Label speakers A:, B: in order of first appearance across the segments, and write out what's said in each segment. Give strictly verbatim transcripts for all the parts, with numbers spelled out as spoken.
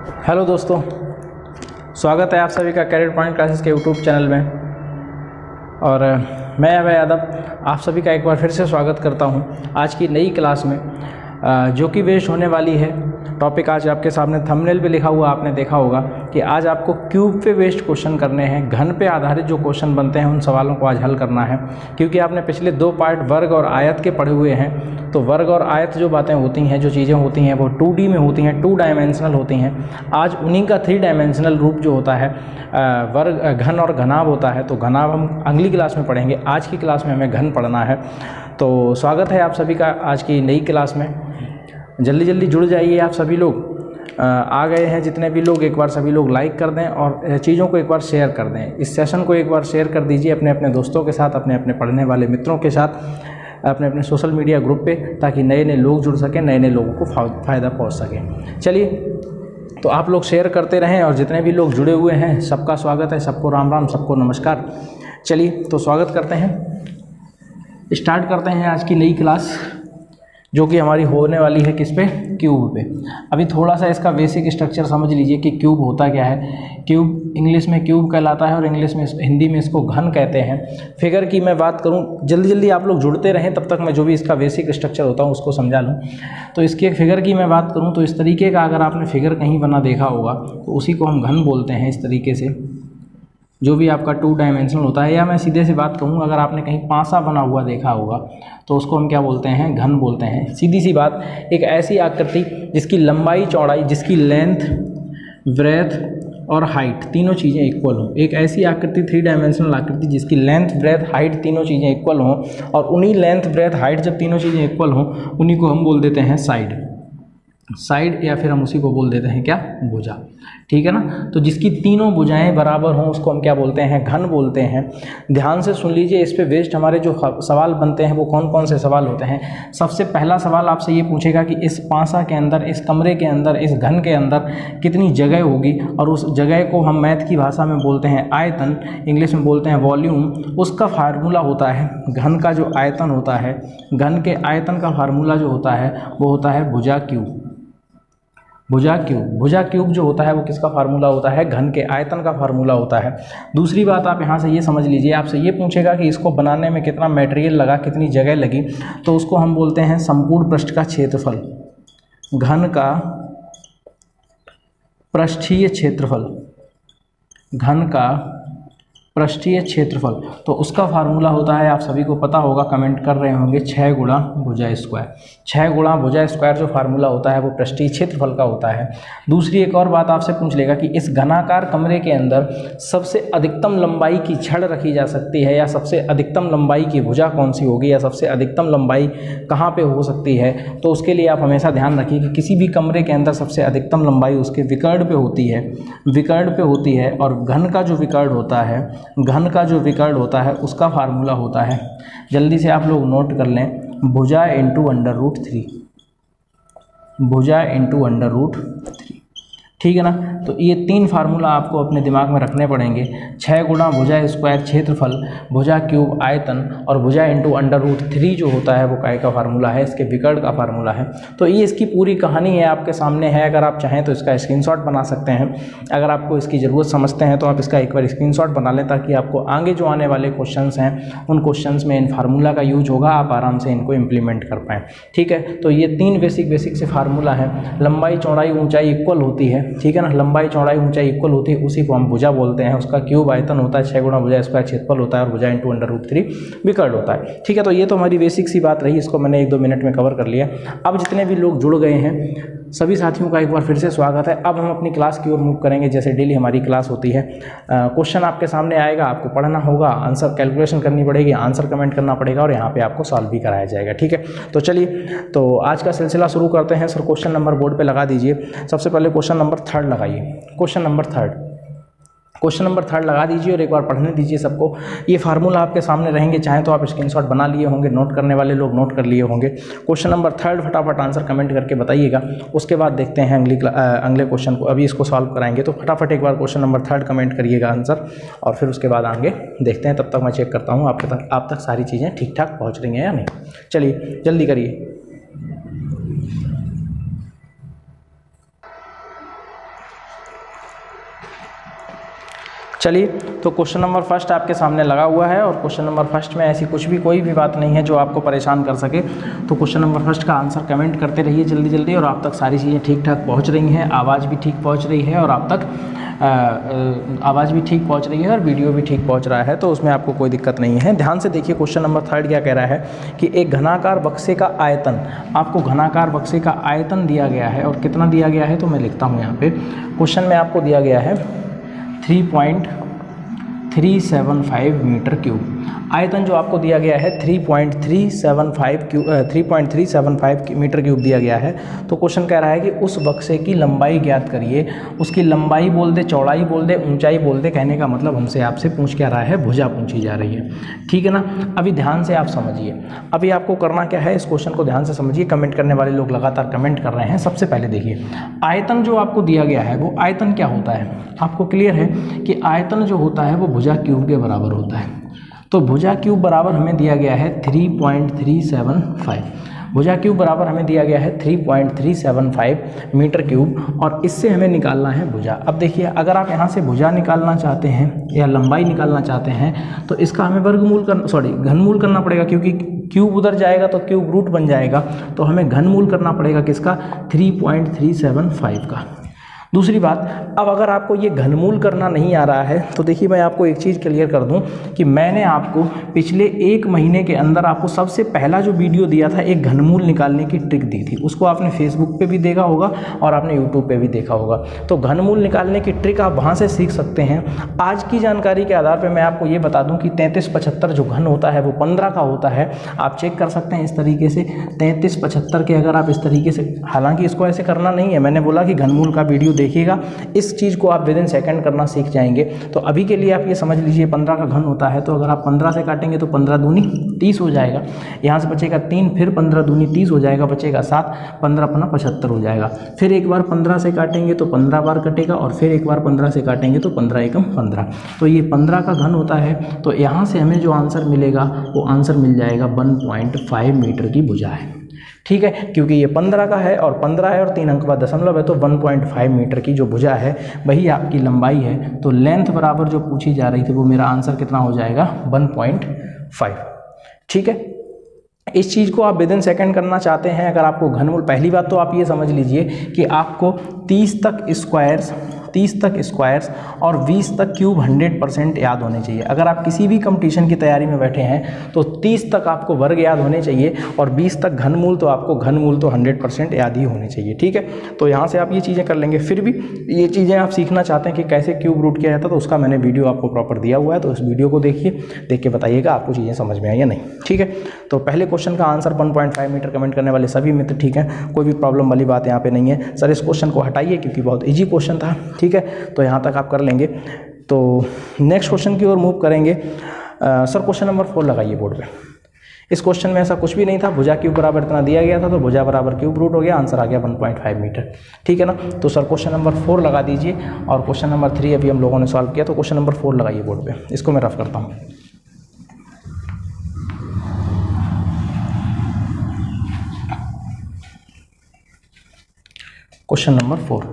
A: Hello दोस्तों, स्वागत है आप सभी का कैरियर पॉइंट क्लासेस के यूट्यूब चैनल में। और मैं अभय यादव आप सभी का एक बार फिर से स्वागत करता हूं आज की नई क्लास में, जो कि वेस्ट होने वाली है। टॉपिक आज आपके सामने थंबनेल पे लिखा हुआ आपने देखा होगा कि आज आपको क्यूब पे बेस्ड क्वेश्चन करने हैं। घन पे आधारित जो क्वेश्चन बनते हैं उन सवालों को आज हल करना है, क्योंकि आपने पिछले दो पार्ट वर्ग और आयत के पढ़े हुए हैं। तो वर्ग और आयत जो बातें होती हैं, जो चीज़ें होती हैं, वो टू डी में होती हैं, टू डायमेंशनल होती हैं। आज उन्हीं का थ्री डायमेंशनल रूप जो होता है वर्ग, घन और घनाभ होता है। तो घनाभ हम अगली क्लास में पढ़ेंगे, आज की क्लास में हमें घन पढ़ना है। तो स्वागत है आप सभी का आज की नई क्लास में। जल्दी जल्दी जुड़ जाइए आप सभी लोग। आ गए हैं जितने भी लोग, एक बार सभी लोग लाइक कर दें और चीज़ों को एक बार शेयर कर दें। इस सेशन को एक बार शेयर कर दीजिए अपने अपने दोस्तों के साथ, अपने अपने पढ़ने वाले मित्रों के साथ, अपने अपने सोशल मीडिया ग्रुप पे, ताकि नए नए लोग जुड़ सकें, नए नए लोगों को फ़ायदा पहुंच सके। चलिए, तो आप लोग शेयर करते रहें और जितने भी लोग जुड़े हुए हैं सबका स्वागत है, सबको राम राम, सबको नमस्कार। चलिए, तो स्वागत करते हैं, स्टार्ट करते हैं आज की नई क्लास, जो कि हमारी होने वाली है किस पे, क्यूब पे। अभी थोड़ा सा इसका बेसिक स्ट्रक्चर समझ लीजिए कि क्यूब होता क्या है। क्यूब इंग्लिश में क्यूब कहलाता है और इंग्लिश में, हिंदी में इसको घन कहते हैं। फिगर की मैं बात करूं, जल्दी जल्दी आप लोग जुड़ते रहें, तब तक मैं जो भी इसका बेसिक स्ट्रक्चर होता हूं उसको समझा लूं। तो इसके फिगर की मैं बात करूँ तो इस तरीके का अगर आपने फिगर कहीं बना देखा होगा तो उसी को हम घन बोलते हैं। इस तरीके से जो भी आपका टू डायमेंशनल होता है, या मैं सीधे से बात कहूँ, अगर आपने कहीं पासा बना हुआ देखा होगा तो उसको हम क्या बोलते हैं, घन बोलते हैं। सीधी सी बात, एक ऐसी आकृति जिसकी लंबाई चौड़ाई, जिसकी लेंथ, ब्रेथ और हाइट तीनों चीज़ें इक्वल हों। एक ऐसी आकृति, थ्री डायमेंशनल आकृति, जिसकी लेंथ, ब्रेथ, हाइट तीनों चीज़ें इक्वल हों। और उन्हीं लेंथ, ब्रेथ, हाइट जब तीनों चीज़ें इक्वल हों, उन्हीं को हम बोल देते हैं साइड साइड या फिर हम उसी को बोल देते हैं क्या, भुजा। ठीक है ना। तो जिसकी तीनों भुजाएं बराबर हों उसको हम क्या बोलते हैं, घन बोलते हैं। ध्यान से सुन लीजिए, इस पे बेस्ड हमारे जो सवाल बनते हैं वो कौन कौन से सवाल होते हैं। सबसे पहला सवाल आपसे ये पूछेगा कि इस पासा के अंदर, इस कमरे के अंदर, इस घन के अंदर कितनी जगह होगी, और उस जगह को हम मैथ की भाषा में बोलते हैं आयतन, इंग्लिश में बोलते हैं वॉल्यूम। उसका फार्मूला होता है, घन का जो आयतन होता है, घन के आयतन का फार्मूला जो होता है वो होता है भुजा क्यूब। भुजा क्यूब भुजा क्यूब जो होता है वो किसका फार्मूला होता है, घन के आयतन का फार्मूला होता है। दूसरी बात आप यहाँ से ये समझ लीजिए, आपसे ये पूछेगा कि इसको बनाने में कितना मटेरियल लगा, कितनी जगह लगी, तो उसको हम बोलते हैं संपूर्ण पृष्ठ का क्षेत्रफल। घन का पृष्ठीय क्षेत्रफल, घन का पृष्ठीय क्षेत्रफल, तो उसका फार्मूला होता है, आप सभी को पता होगा, कमेंट कर रहे होंगे, छः गुणा भुजा स्क्वायर। छः गुणा भुजा स्क्वायर जो फार्मूला होता है वो पृष्ठीय क्षेत्रफल का होता है। दूसरी एक और बात आपसे पूछ लेगा कि इस घनाकार कमरे के अंदर सबसे अधिकतम लंबाई की छड़ रखी जा सकती है, या सबसे अधिकतम लंबाई की भुजा कौन सी होगी, या सबसे अधिकतम लंबाई कहाँ पे हो सकती है। तो उसके लिए आप हमेशा ध्यान रखिए कि किसी भी कमरे के अंदर सबसे अधिकतम लंबाई उसके विकर्ण पे होती है, विकर्ण पे होती है। और घन का जो विकर्ण होता है, घन का जो विकर्ण होता है उसका फार्मूला होता है, जल्दी से आप लोग नोट कर लें, भुजा इंटू अंडर रूट थ्री, भुजा इंटू अंडर रूट थ्री। ठीक है ना। तो ये तीन फार्मूला आपको अपने दिमाग में रखने पड़ेंगे। छः गुणा भुजा स्क्वायर क्षेत्रफल, भुजा क्यूब आयतन, और भुजा इंटू अंडर रूट थ्री जो होता है वो काय का फार्मूला है, इसके विकर्ण का फार्मूला है। तो ये इसकी पूरी कहानी है, आपके सामने है। अगर आप चाहें तो इसका स्क्रीनशॉट बना सकते हैं। अगर आपको इसकी ज़रूरत समझते हैं तो आप इसका एक बार स्क्रीनशॉट बना लें, ताकि आपको आगे जो आने वाले क्वेश्चंस हैं उन क्वेश्चंस में इन फार्मूला का यूज होगा, आप आराम से इनको इम्प्लीमेंट कर पाएँ। ठीक है। तो ये तीन बेसिक बेसिक से फार्मूला है। लंबाई चौड़ाई ऊंचाई इक्वल होती है, ठीक है ना, लंबाई चौड़ाई ऊंचाई इक्वल होती है, उसी को हम भुजा बोलते हैं। उसका क्यूब आयतन होता है, छः गुणा भुजा स्क्वायर क्षेत्रफल होता है, और भुजा इंटू अंडर रूट थ्री विकर्ण होता है। ठीक है। तो ये तो हमारी बेसिक सी बात रही, इसको मैंने एक दो मिनट में कवर कर लिया। अब जितने भी लोग जुड़ गए हैं सभी साथियों का एक बार फिर से स्वागत है। अब हम अपनी क्लास की ओर मूव करेंगे, जैसे डेली हमारी क्लास होती है। क्वेश्चन आपके सामने आएगा, आपको पढ़ना होगा, आंसर कैलकुलेशन करनी पड़ेगी, आंसर कमेंट करना पड़ेगा, और यहाँ पे आपको सॉल्व भी कराया जाएगा। ठीक है। तो चलिए, तो आज का सिलसिला शुरू करते हैं। सर क्वेश्चन नंबर बोर्ड पे लगा दीजिए। सबसे पहले क्वेश्चन नंबर थर्ड लगाइए, question number third question number third लगा दीजिए और एक बार पढ़ने दीजिए सबको। ये फार्मूला आपके सामने रहेंगे, चाहे तो आप स्क्रीनशॉट बना लिए होंगे, नोट करने वाले लोग नोट कर लिए होंगे। क्वेश्चन नंबर थर्ड फटाफट आंसर कमेंट करके बताइएगा, उसके बाद देखते हैं अगली अगले क्वेश्चन को। अभी इसको सॉल्व कराएंगे, तो फटाफट एक बार क्वेश्चन नंबर थर्ड कमेंट करिएगा आंसर, और फिर उसके बाद आगे देखते हैं। तब तक मैं चेक करता हूँ आपके तक आप तक सारी चीज़ें ठीक ठाक पहुँच रही हैं या नहीं। चलिए जल्दी करिए। चलिए, तो क्वेश्चन नंबर फर्स्ट आपके सामने लगा हुआ है और क्वेश्चन नंबर फर्स्ट में ऐसी कुछ भी कोई भी बात नहीं है जो आपको परेशान कर सके। तो क्वेश्चन नंबर फर्स्ट का आंसर कमेंट करते रहिए जल्दी जल्दी, और आप तक सारी चीज़ें ठीक ठाक पहुंच रही हैं, आवाज़ भी ठीक पहुंच रही है और आप तक आवाज़ भी ठीक पहुंच रही है और वीडियो भी ठीक पहुंच रहा है, तो उसमें आपको कोई दिक्कत नहीं है। ध्यान से देखिए, क्वेश्चन नंबर थर्ड क्या कह रहा है कि एक घनाकार बक्से का आयतन, आपको घनाकार बक्से का आयतन दिया गया है और कितना दिया गया है, तो मैं लिखता हूँ यहाँ पे क्वेश्चन में आपको दिया गया है three point three seven five metre cube. आयतन जो आपको दिया गया है three point three seven five cube three point three seven five metre cube दिया गया है। तो क्वेश्चन कह रहा है कि उस बक्से की लंबाई ज्ञात करिए। उसकी लंबाई बोल दे, चौड़ाई बोल दे, ऊंचाई बोल दे, कहने का मतलब हमसे आपसे पूछ क्या रहा है, भुजा पूछी जा रही है, ठीक है ना। अभी ध्यान से आप समझिए, अभी आपको करना क्या है, इस क्वेश्चन को ध्यान से समझिए। कमेंट करने वाले लोग लगातार कमेंट कर रहे हैं। सबसे पहले देखिए, आयतन जो आपको दिया गया है वो आयतन क्या होता है, आपको क्लियर है कि आयतन जो होता है वो भुजा क्यूब के बराबर होता है। तो भुजा क्यूब बराबर हमें दिया गया है three point three seven five, भुजा क्यूब बराबर हमें दिया गया है three point three seven five metre cube, और इससे हमें निकालना है भुजा। अब देखिए, अगर आप यहाँ से भुजा निकालना चाहते हैं या लंबाई निकालना चाहते हैं तो इसका हमें वर्गमूल कर सॉरी घनमूल करना पड़ेगा, क्योंकि क्यूब उधर जाएगा तो क्यूब रूट बन जाएगा, तो हमें घनमूल करना पड़ेगा किसका, three point three seven five का। दूसरी बात, अब अगर आपको ये घनमूल करना नहीं आ रहा है तो देखिए, मैं आपको एक चीज़ क्लियर कर दूं कि मैंने आपको पिछले एक महीने के अंदर आपको सबसे पहला जो वीडियो दिया था एक घनमूल निकालने की ट्रिक दी थी, उसको आपने फेसबुक पे भी देखा होगा और आपने यूट्यूब पे भी देखा होगा। तो घनमूल निकालने की ट्रिक आप वहाँ से सीख सकते हैं। आज की जानकारी के आधार पर मैं आपको ये बता दूँ कि तैंतीस पचहत्तर जो घन होता है वो पंद्रह का होता है। आप चेक कर सकते हैं इस तरीके से, तैंतीस पचहत्तर के अगर आप इस तरीके से, हालांकि इसको ऐसे करना नहीं है, मैंने बोला कि घनमूल का वीडियो देखिएगा, इस चीज़ को आप विद इन सेकंड करना सीख जाएंगे। तो अभी के लिए आप ये समझ लीजिए पंद्रह का घन होता है, तो अगर आप पंद्रह से काटेंगे तो पंद्रह दूनी तीस हो जाएगा, यहाँ से बचेगा तीन, फिर पंद्रह दूनी तीस हो जाएगा, बचेगा सात, पंद्रह पन्ना पचहत्तर हो जाएगा। फिर एक बार पंद्रह से काटेंगे तो पंद्रह बार कटेगा, और फिर एक बार पंद्रह से काटेंगे तो पंद्रह एकम पंद्रह। तो ये पंद्रह का घन होता है, तो यहाँ से हमें जो आंसर मिलेगा वो आंसर मिल जाएगा वन पॉइंट फाइव मीटर की भुजा है, ठीक है, क्योंकि ये पंद्रह का है और पंद्रह है और तीन अंक बाद दशमलव है, तो वन पॉइंट फाइव मीटर की जो भुजा है वही आपकी लंबाई है। तो लेंथ बराबर जो पूछी जा रही थी वो मेरा आंसर कितना हो जाएगा, वन पॉइंट फाइव, ठीक है। इस चीज़ को आप विद इन सेकेंड करना चाहते हैं, अगर आपको घनमूल, पहली बात तो आप ये समझ लीजिए कि आपको तीस तक स्क्वायर्स तीस तक स्क्वायर्स और बीस तक क्यूब हंड्रेड परसेंट याद होने चाहिए। अगर आप किसी भी कंपटीशन की तैयारी में बैठे हैं तो तीस तक आपको वर्ग याद होने चाहिए और बीस तक घनमूल, तो आपको घनमूल तो हंड्रेड परसेंट याद ही होने चाहिए, ठीक है। तो यहाँ से आप ये चीज़ें कर लेंगे। फिर भी ये चीज़ें आप सीखना चाहते हैं कि कैसे क्यूब रूट किया जाता है, तो उसका मैंने वीडियो आपको प्रॉपर दिया हुआ है, तो इस वीडियो को देखिए, देख के बताइएगा आपको चीज़ें समझ में आई या नहीं, ठीक है। तो पहले क्वेश्चन का answer one point five metre comment करने वाले सभी मित्र, ठीक है, कोई भी प्रॉब्लम वाली बात यहाँ पे नहीं है। सर इस क्वेश्चन को हटाइए क्योंकि बहुत ईजी क्वेश्चन था, ठीक है, तो यहाँ तक आप कर लेंगे। तो नेक्स्ट क्वेश्चन की ओर मूव करेंगे। आ, सर क्वेश्चन नंबर फोर लगाइए बोर्ड पे। इस क्वेश्चन में ऐसा कुछ भी नहीं था, भुजा क्यूब बराबर इतना दिया गया था, तो भुजा बराबर क्यूब रूट हो गया, आंसर आ गया वन पॉइंट फाइव मीटर, ठीक है ना। तो सर क्वेश्चन नंबर फोर लगा दीजिए, और क्वेश्चन नंबर थ्री अभी हम लोगों ने सॉल्व किया, तो क्वेश्चन नंबर फोर लगाइए बोर्ड पे। इसको मैं रफ करता हूँ। क्वेश्चन नंबर फोर,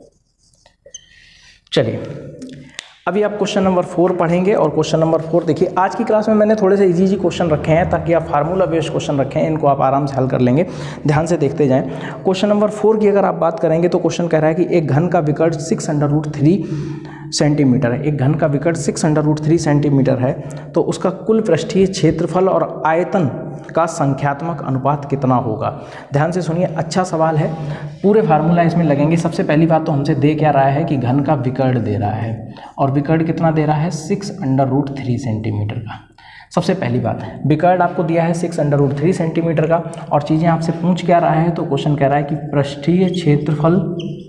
A: चलिए अभी आप क्वेश्चन नंबर फोर पढ़ेंगे। और क्वेश्चन नंबर फोर देखिए, आज की क्लास में मैंने थोड़े से इजी इजी क्वेश्चन रखे हैं ताकि आप फार्मूला बेस्ड क्वेश्चन रखें, इनको आप आराम से हल कर लेंगे। ध्यान से देखते जाएं। क्वेश्चन नंबर फोर की अगर आप बात करेंगे तो क्वेश्चन कह रहा है कि एक घन का विकर्ण six under root three centimetre है। एक घन का विकर्ण six under root three centimetre है, तो उसका कुल पृष्ठीय क्षेत्रफल और आयतन का संख्यात्मक अनुपात कितना होगा। ध्यान से सुनिए, अच्छा सवाल है, पूरे फार्मूला इसमें लगेंगे। सबसे पहली बात तो हमसे दे क्या रहा है कि घन का विकर्ण दे रहा है, और विकर्ण कितना दे रहा है, six under root three centimetre का। सबसे पहली बात, विकर्ण आपको दिया है six under root three centimetre का, और चीज़ें आपसे पूछ क्या रहा है, तो क्वेश्चन कह रहा है कि पृष्ठीय क्षेत्रफल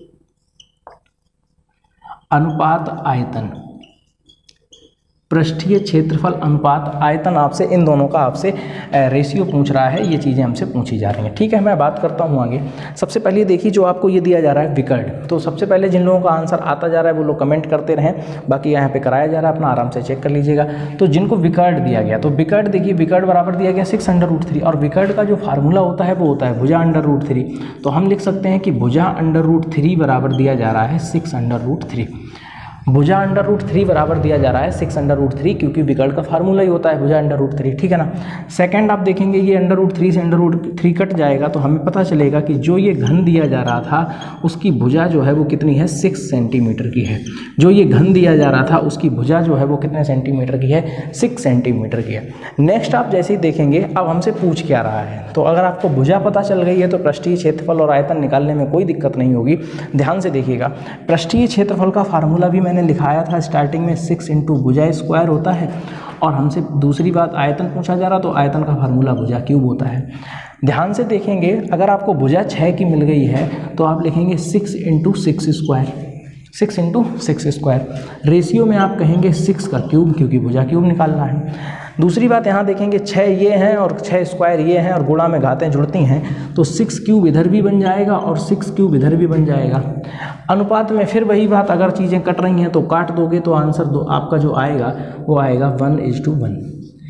A: अनुपात आयतन, पृष्ठीय क्षेत्रफल अनुपात आयतन, आपसे इन दोनों का आपसे रेशियो पूछ रहा है। ये चीज़ें हमसे पूछी जा रही हैं, ठीक है। मैं बात करता हूँ आगे। सबसे पहले देखिए, जो आपको ये दिया जा रहा है विकर्ण, तो सबसे पहले जिन लोगों का आंसर आता जा रहा है वो लोग कमेंट करते रहें, बाकी यहाँ पे कराया जा रहा है, अपना आराम से चेक कर लीजिएगा। तो जिनको विकर्ण दिया गया, तो विकर्ण देखिए, विकर्ण बराबर दिया गया सिक्स अंडर रूट थ्री, और विकर्ण का जो फार्मूला होता है वो होता है भुजा अंडर रूट थ्री। तो हम लिख सकते हैं कि भुजा अंडर रूट थ्री बराबर दिया जा रहा है सिक्स अंडर रूट थ्री। भुजा अंडर रूट थ्री बराबर दिया जा रहा है सिक्स अंडर रूट थ्री, क्योंकि विकर्ण का फार्मूला ही होता है भुजा अंडर रूट थ्री, ठीक है ना। सेकंड आप देखेंगे ये अंडर रूट थ्री से अंडर रूट थ्री कट जाएगा, तो हमें पता चलेगा कि जो ये घन दिया जा रहा था उसकी भुजा जो है वो कितनी है, सिक्स सेंटीमीटर की है। जो ये घन दिया जा रहा था उसकी भुजा जो है वो कितने सेंटीमीटर की है, सिक्स सेंटीमीटर की है। नेक्स्ट आप जैसे ही देखेंगे अब हमसे पूछ क्या रहा है, तो अगर आपको भुजा पता चल गई है तो पृष्ठीय क्षेत्रफल और आयतन निकालने में कोई दिक्कत नहीं होगी। ध्यान से देखिएगा, पृष्ठीय क्षेत्रफल का फार्मूला भी मैंने लिखाया था स्टार्टिंग में, सिक्स इंटू भुजा स्क्वायर होता है। और हमसे दूसरी बात आयतन पूछा जा रहा, तो आयतन का फार्मूला भुजा क्यूब होता है। ध्यान से देखेंगे, अगर आपको भुजा छः की मिल गई है तो आप लिखेंगे six into six square, six into six square. Ratio में आप कहेंगे सिक्स का क्यूब, क्योंकि भुजा क्यूब निकालना है। दूसरी बात यहाँ देखेंगे, छः ये हैं और छः स्क्वायर ये हैं और गुणा में घातें जुड़ती हैं, तो सिक्स क्यूब इधर भी बन जाएगा और सिक्स क्यूब इधर भी बन जाएगा। अनुपात में फिर वही बात, अगर चीज़ें कट रही हैं तो काट दोगे तो आंसर दो आपका जो आएगा वो आएगा वन इज टू वन,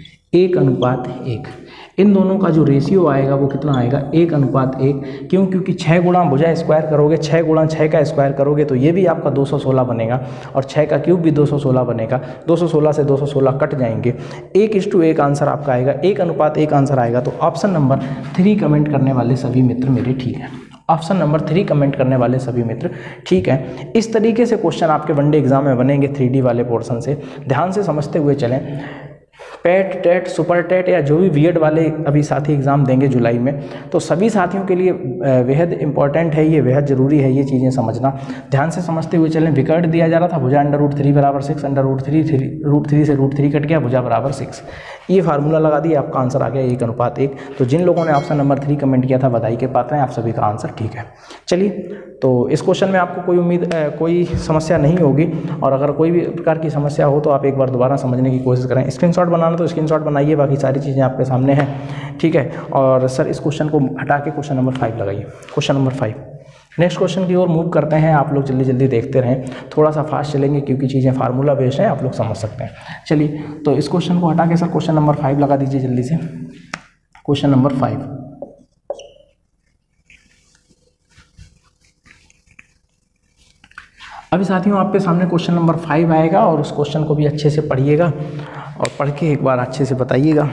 A: एक अनुपात एक। इन दोनों का जो रेशियो आएगा वो कितना आएगा, एक अनुपात एक। क्यों? क्योंकि छः गुणा भुजा स्क्वायर करोगे, छः गुणा छः का स्क्वायर करोगे तो ये भी आपका दो सौ सोलह बनेगा और छः का क्यूब भी दो सौ सोलह बनेगा। दो सौ सोलह से दो सौ सोलह कट जाएंगे, एक इस टू एक आंसर आपका आएगा, एक अनुपात एक आंसर आएगा। तो ऑप्शन नंबर थ्री कमेंट करने वाले सभी मित्र मेरे ठीक है, ऑप्शन नंबर थ्री कमेंट करने वाले सभी मित्र ठीक है। इस तरीके से क्वेश्चन आपके वनडे एग्जाम में बनेंगे थ्री डी वाले पोर्शन से। ध्यान से समझते हुए चलें। पेट, टेट, सुपर टेट या जो भी बीएड वाले अभी साथी एग्ज़ाम देंगे जुलाई में, तो सभी साथियों के लिए बेहद इंपॉर्टेंट है ये, बेहद ज़रूरी है ये चीज़ें समझना। ध्यान से समझते हुए चलें। विकर्ण दिया जा रहा था भुजा अंडर रूट थ्री बराबर six, under root three three root three से रूट थ्री कट गया, भुजा बराबर सिक्स। ये फार्मूला लगा दिया, आपका आंसर आ गया एक अनुपात एक। तो जिन लोगों ने ऑप्शन नंबर थ्री कमेंट किया था बधाई के पात्र हैं, आप सभी का आंसर ठीक है। चलिए, तो इस क्वेश्चन में आपको कोई उम्मीद कोई समस्या नहीं होगी, और अगर कोई भी प्रकार की समस्या हो तो आप एक बार दोबारा समझने की कोशिश करें। स्क्रीनशॉट बनाना तो स्क्रीनशॉट बनाइए, बाकी सारी चीज़ें आपके सामने हैं, ठीक है। और सर इस क्वेश्चन को हटा के क्वेश्चन नंबर फाइव लगाइए, question number five. Next question की ओर मूव करते हैं। आप लोग जल्दी जल्दी देखते रहें, थोड़ा सा फास्ट चलेंगे क्योंकि चीज़ें फार्मूला बेस्ड हैं, आप लोग समझ सकते हैं। चलिए, तो इस क्वेश्चन को हटा के सर क्वेश्चन नंबर फाइव लगा दीजिए जल्दी से। क्वेश्चन नंबर फाइव, अभी साथियों आपके सामने क्वेश्चन नंबर फाइव आएगा और उस क्वेश्चन को भी अच्छे से पढ़िएगा और पढ़ के एक बार अच्छे से बताइएगा,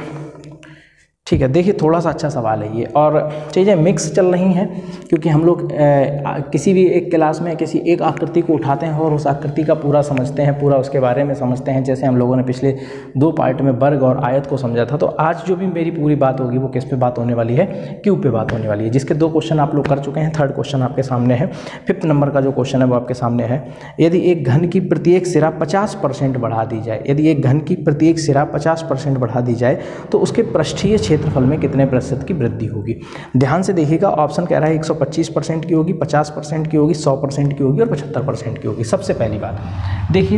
A: ठीक है। देखिए, थोड़ा सा अच्छा सवाल है ये, और चीज़ें मिक्स चल रही हैं क्योंकि हम लोग किसी भी एक क्लास में किसी एक आकृति को उठाते हैं और उस आकृति का पूरा समझते हैं, पूरा उसके बारे में समझते हैं। जैसे हम लोगों ने पिछले दो पार्ट में वर्ग और आयत को समझा था, तो आज जो भी मेरी पूरी बात होगी वो किस पे बात होने वाली है, क्यूब पे बात होने वाली है, जिसके दो क्वेश्चन आप लोग कर चुके हैं। थर्ड क्वेश्चन आपके सामने है, फिफ्थ नंबर का जो क्वेश्चन है वो आपके सामने है। यदि एक घन की प्रत्येक सिरा पचास परसेंट बढ़ा दी जाए, यदि एक घन की प्रत्येक सिरा पचास परसेंट बढ़ा दी जाए तो उसके पृष्ठीय क्षेत्रफल में कितने प्रतिशत की वृद्धि होगी। ध्यान से देखिएगा, ऑप्शन कह रहा है एक सौ पच्चीस परसेंट की होगी, पचास परसेंट की होगी, सौ परसेंट की होगी और पचहत्तर परसेंट की होगी। सबसे पहली बात देखिए,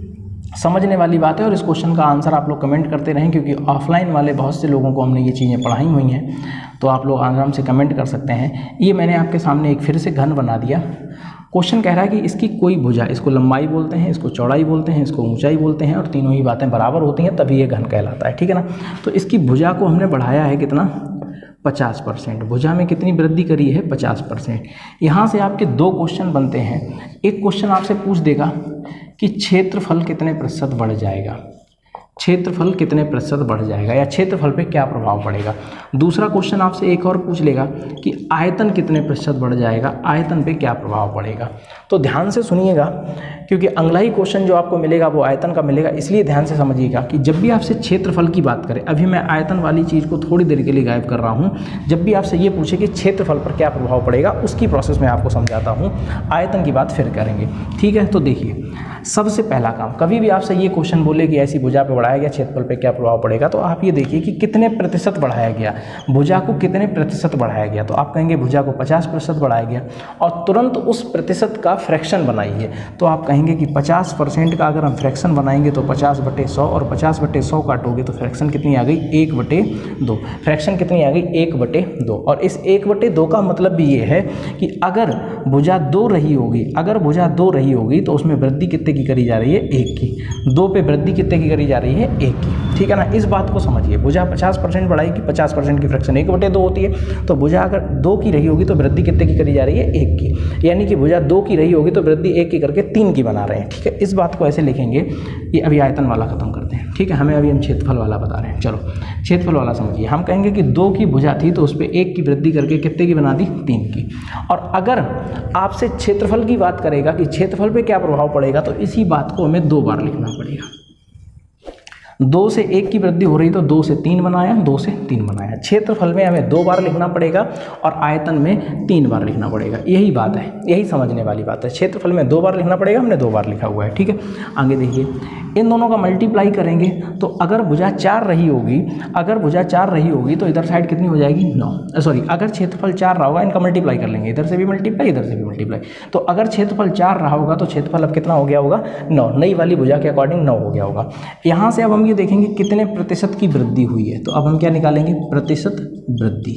A: समझने वाली बात है और इस क्वेश्चन का आंसर आप लोग कमेंट करते रहें, क्योंकि ऑफलाइन वाले बहुत से लोगों को हमने ये चीज़ें पढ़ाई हुई हैं, तो आप लोग आराम से कमेंट कर सकते हैं। ये मैंने आपके सामने एक फिर से घन बना दिया। क्वेश्चन कह रहा है कि इसकी कोई भुजा, इसको लंबाई बोलते हैं, इसको चौड़ाई बोलते हैं, इसको ऊंचाई बोलते हैं, और तीनों ही बातें बराबर होती हैं तभी ये घन कहलाता है, ठीक है ना। तो इसकी भुजा को हमने बढ़ाया है कितना, पचास परसेंट। भुजा में कितनी वृद्धि करी है, पचास परसेंट। यहाँ से आपके दो क्वेश्चन बनते हैं। एक क्वेश्चन आपसे पूछ देगा कि क्षेत्रफल कितने प्रतिशत बढ़ जाएगा, क्षेत्रफल कितने प्रतिशत बढ़ जाएगा, या क्षेत्रफल पे क्या प्रभाव पड़ेगा। दूसरा क्वेश्चन आपसे एक और पूछ लेगा कि आयतन कितने प्रतिशत बढ़ जाएगा, आयतन पे क्या प्रभाव पड़ेगा। तो ध्यान से सुनिएगा, क्योंकि अगला ही क्वेश्चन जो आपको मिलेगा वो आयतन का मिलेगा, इसलिए ध्यान से समझिएगा कि जब भी आपसे क्षेत्रफल की बात करें, अभी मैं आयतन वाली चीज़ को थोड़ी देर के लिए गायब कर रहा हूँ, जब भी आपसे ये पूछे कि क्षेत्रफल पर क्या प्रभाव पड़ेगा, उसकी प्रोसेस में आपको समझाता हूँ। आयतन की बात फिर करेंगे, ठीक है। तो देखिए, सबसे पहला काम, कभी भी आपसे ये क्वेश्चन बोले कि ऐसी भुजा पे बढ़ाया गया, क्षेत्रफल पे क्या प्रभाव पड़ेगा, तो आप ये देखिए कि कितने प्रतिशत बढ़ाया गया, भुजा को कितने प्रतिशत बढ़ाया गया। तो आप कहेंगे भुजा को पचास प्रतिशत बढ़ाया गया, और तुरंत उस प्रतिशत का फ्रैक्शन बनाइए। तो आप कहेंगे कि पचास परसेंट का अगर हम फ्रैक्शन बनाएंगे तो पचास बटे सौ, और पचास बटे सौ काटोगे तो फ्रैक्शन कितनी आ गई, एक बटे दो। फ्रैक्शन कितनी आ गई, एक बटे दो। और इस एक बटे दो का मतलब भी ये है कि अगर भुजा दो रही होगी, अगर भुजा दो रही होगी तो उसमें वृद्धि कितने की करी जा रही है, एक की। दो पे वृद्धि कितने की करी जा रही है, है एक की, ठीक है ना। इस बात को समझिए, भुजा पचास परसेंट बढ़ाएगी, पचास परसेंट की फ्रैक्शन एक बटे दो होती है, तो भुजा अगर दो की रही होगी तो वृद्धि कितने की करी जा रही है, एक की, यानी कि भुजा दो की रही होगी तो वृद्धि एक की करके तीन की बना रहे हैं, ठीक है। इस बात को ऐसे लिखेंगे। ये अभी आयतन वाला खत्म करते हैं, ठीक है, हमें अभी हम क्षेत्रफल वाला बता रहे हैं। चलो क्षेत्रफल वाला समझिए, हम कहेंगे कि दो की भुजा थी तो उस पर एक की वृद्धि करके कितने की बना दी, तीन की। और अगर आपसे क्षेत्रफल की बात करेगा कि क्षेत्रफल पे क्या प्रभाव पड़ेगा, तो इसी बात को हमें दो बार लिखना पड़ेगा। दो से एक की वृद्धि हो रही तो दो से तीन बनाया, दो से तीन बनाया। क्षेत्रफल में हमें दो बार लिखना पड़ेगा और आयतन में तीन बार लिखना पड़ेगा। यही बात है, यही समझने वाली बात है। क्षेत्रफल में दो बार लिखना पड़ेगा, हमने दो बार लिखा हुआ है, ठीक है। आगे देखिए, इन दोनों का मल्टीप्लाई करेंगे तो अगर भुजा चार रही होगी, अगर भुजा चार रही होगी तो इधर साइड कितनी हो जाएगी, नौ। सॉरी, अगर क्षेत्रफल चार रहा होगा, इनका मल्टीप्लाई कर लेंगे, इधर से भी मल्टीप्लाई, इधर से भी मल्टीप्लाई। तो अगर क्षेत्रफल चार रहा होगा तो क्षेत्रफल अब कितना हो गया होगा, नौ। नई वाली भुजा के अकॉर्डिंग नौ हो गया होगा। यहाँ से अब हम ये देखेंगे कितने प्रतिशत की वृद्धि हुई है, तो अब हम क्या निकालेंगे, प्रतिशत वृद्धि,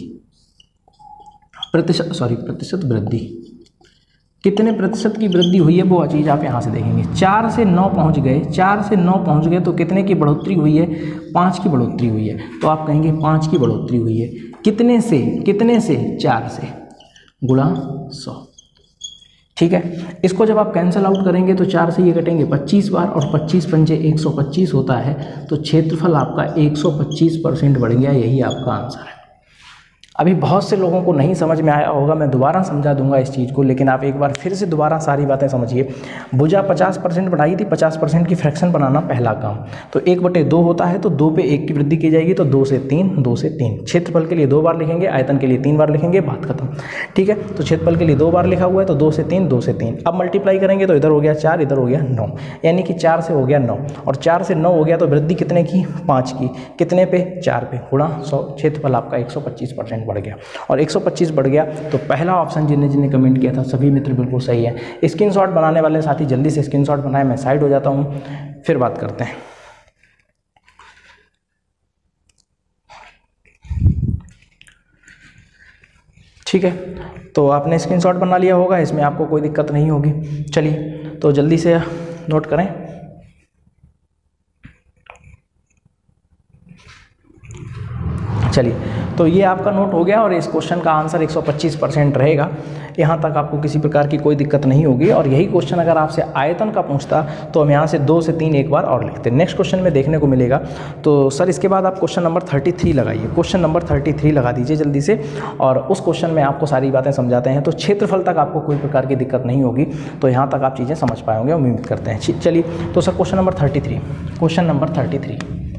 A: प्रतिशत सॉरी प्रतिशत वृद्धि, कितने प्रतिशत की वृद्धि हुई है वो चीज़ आप यहाँ से देखेंगे। चार से नौ पहुँच गए, चार से नौ पहुँच गए तो कितने की बढ़ोतरी हुई है, पाँच की बढ़ोतरी हुई है। तो आप कहेंगे पाँच की बढ़ोतरी हुई है, कितने से, कितने से, चार से, गुणा सौ, ठीक है। इसको जब आप कैंसिल आउट करेंगे तो चार से ये कटेंगे पच्चीस बार, और पच्चीस पंजे एक सौ पच्चीस होता है, तो क्षेत्रफल आपका एक सौ पच्चीस परसेंट बढ़ गया। यही आपका आंसर है। अभी बहुत से लोगों को नहीं समझ में आया होगा, मैं दोबारा समझा दूंगा इस चीज़ को, लेकिन आप एक बार फिर से दोबारा सारी बातें समझिए। भुजा पचास परसेंट बढ़ाई थी, पचास परसेंट की फ्रैक्शन बनाना पहला काम। तो एक बटे दो होता है, तो दो पे एक की वृद्धि की जाएगी, तो दो से तीन, दो से तीन। क्षेत्रफल के लिए दो बार लिखेंगे, आयतन के लिए तीन बार लिखेंगे, बात खत्म, ठीक है। तो क्षेत्रफल के लिए दो बार लिखा हुआ है, तो दो से तीन, दो से तीन। अब मल्टीप्लाई करेंगे तो इधर हो गया चार, इधर हो गया नौ, यानी कि चार से हो गया नौ, और चार से नौ हो गया तो वृद्धि कितने की, पाँच की, कितने पे, चार पे, गुणा सौ। क्षेत्रफल आपका एक सौ पच्चीस परसेंट बढ़ गया, और एक सौ पच्चीस बढ़ गया तो पहला ऑप्शन जिन्हें जिन्हें कमेंट किया था सभी मित्र बिल्कुल सही है। स्क्रीनशॉट बनाने वाले साथी जल्दी से स्क्रीनशॉट बनाएं, मैं साइड हो जाता हूं, फिर बात करते हैं। ठीक है, तो आपने स्क्रीनशॉट बना लिया होगा, इसमें आपको कोई दिक्कत नहीं होगी। चलिए तो जल्दी से नोट करें। चलिए, तो ये आपका नोट हो गया, और इस क्वेश्चन का आंसर एक सौ पच्चीस परसेंट रहेगा। यहाँ तक आपको किसी प्रकार की कोई दिक्कत नहीं होगी। और यही क्वेश्चन अगर आपसे आयतन का पूछता तो हम यहाँ से दो से तीन एक बार और लिखते। नेक्स्ट क्वेश्चन में देखने को मिलेगा। तो सर इसके बाद आप क्वेश्चन नंबर थर्टी थ्री लगाइए, क्वेश्चन नंबर थर्टी थ्री लगा दीजिए जल्दी से, और उस क्वेश्चन में आपको सारी बातें समझाते हैं। तो क्षेत्रफल तक आपको कोई प्रकार की दिक्कत नहीं होगी, तो यहाँ तक आप चीज़ें समझ पाए होंगे, उम्मीद करते हैं। चलिए तो sir question number thirty three question number thirty three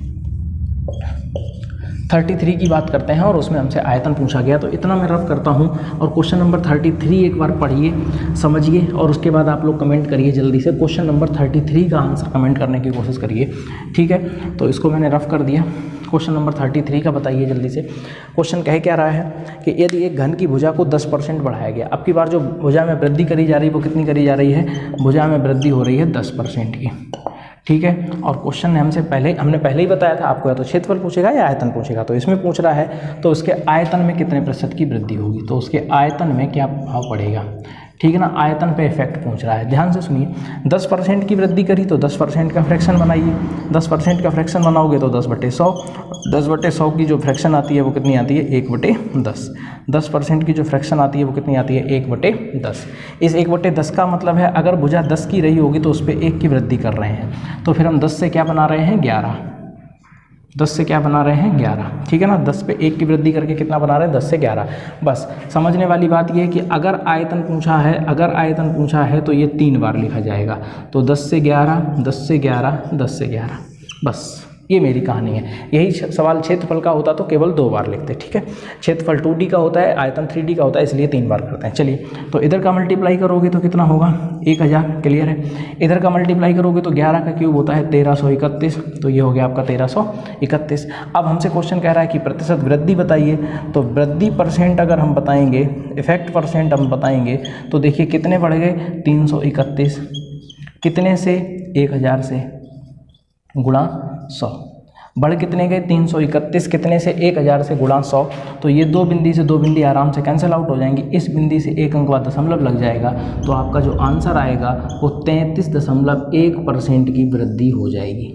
A: thirty three की बात करते हैं, और उसमें हमसे आयतन पूछा गया। तो इतना मैं रफ करता हूं, और क्वेश्चन नंबर थर्टी थ्री एक बार पढ़िए, समझिए, और उसके बाद आप लोग कमेंट करिए जल्दी से। क्वेश्चन नंबर थर्टी थ्री का आंसर कमेंट करने की कोशिश करिए, ठीक है। तो इसको मैंने रफ कर दिया। क्वेश्चन नंबर थर्टी थ्री का बताइए जल्दी से। क्वेश्चन कह क्या रहा है कि यदि एक घन की भुजा को दस परसेंट बढ़ाया गया। अब की बार जो भुजा में वृद्धि करी जा रही है वो कितनी करी जा रही है, भुजा में वृद्धि हो रही है दस परसेंट की, ठीक है। और क्वेश्चन ने हमसे पहले हमने पहले ही बताया था आपको, या तो क्षेत्रफल पूछेगा या आयतन पूछेगा। तो इसमें पूछ रहा है तो उसके आयतन में कितने प्रतिशत की वृद्धि होगी, तो उसके आयतन में क्या प्रभाव पड़ेगा, ठीक है ना। आयतन पे इफेक्ट पूछ रहा है, ध्यान से सुनिए। दस परसेंट की वृद्धि करी तो दस परसेंट का फ्रैक्शन बनाइए, दस परसेंट का फ्रैक्शन बनाओगे तो दस बटे सौ, दस बटे सौ की जो फ्रैक्शन आती है वो कितनी आती है, एक बटे दस। दस परसेंट की जो फ्रैक्शन आती है वो कितनी आती है, एक बटे दस। इस एक बटे दस का मतलब है अगर भुजा दस की रही होगी तो उस पर एक की वृद्धि कर रहे हैं, तो फिर हम दस से क्या बना रहे हैं, ग्यारह। दस से क्या बना रहे हैं, ग्यारह, ठीक है ना। दस पे एक की वृद्धि करके कितना बना रहे हैं, दस से ग्यारह। बस समझने वाली बात यह है कि अगर आयतन पूछा है, अगर आयतन पूछा है तो ये तीन बार लिखा जाएगा। तो दस से ग्यारह, दस से ग्यारह, दस से ग्यारह, बस ये मेरी कहानी है। यही सवाल क्षेत्रफल का होता तो केवल दो बार लिखते, ठीक है। क्षेत्रफल टू डी का होता है, आयतन थ्री डी का होता है, इसलिए तीन बार करते हैं। चलिए तो इधर का मल्टीप्लाई करोगे तो कितना होगा, एक हज़ार, क्लियर है। इधर का मल्टीप्लाई करोगे तो ग्यारह का क्यूब होता है तेरह सौ इकतीस, तो ये हो गया आपका तेरह सौ इकतीस। अब हमसे क्वेश्चन कह रहा है कि प्रतिशत वृद्धि बताइए। तो वृद्धि परसेंट अगर हम बताएंगे, इफेक्ट परसेंट हम बताएंगे, तो देखिए कितने बढ़ गए, तीन सौ इकतीस, कितने से, एक हज़ार से, गुणा सौ। बढ़ कितने गए, तीन सौ इकतीस, कितने से, एक हज़ार से, गुणा सौ। तो ये दो बिंदी से दो बिंदी आराम से कैंसिल आउट हो जाएंगी। इस बिंदी से एक अंक बाद दशमलव लग जाएगा, तो आपका जो आंसर आएगा वो तैंतीस दशमलव एक परसेंट की वृद्धि हो जाएगी।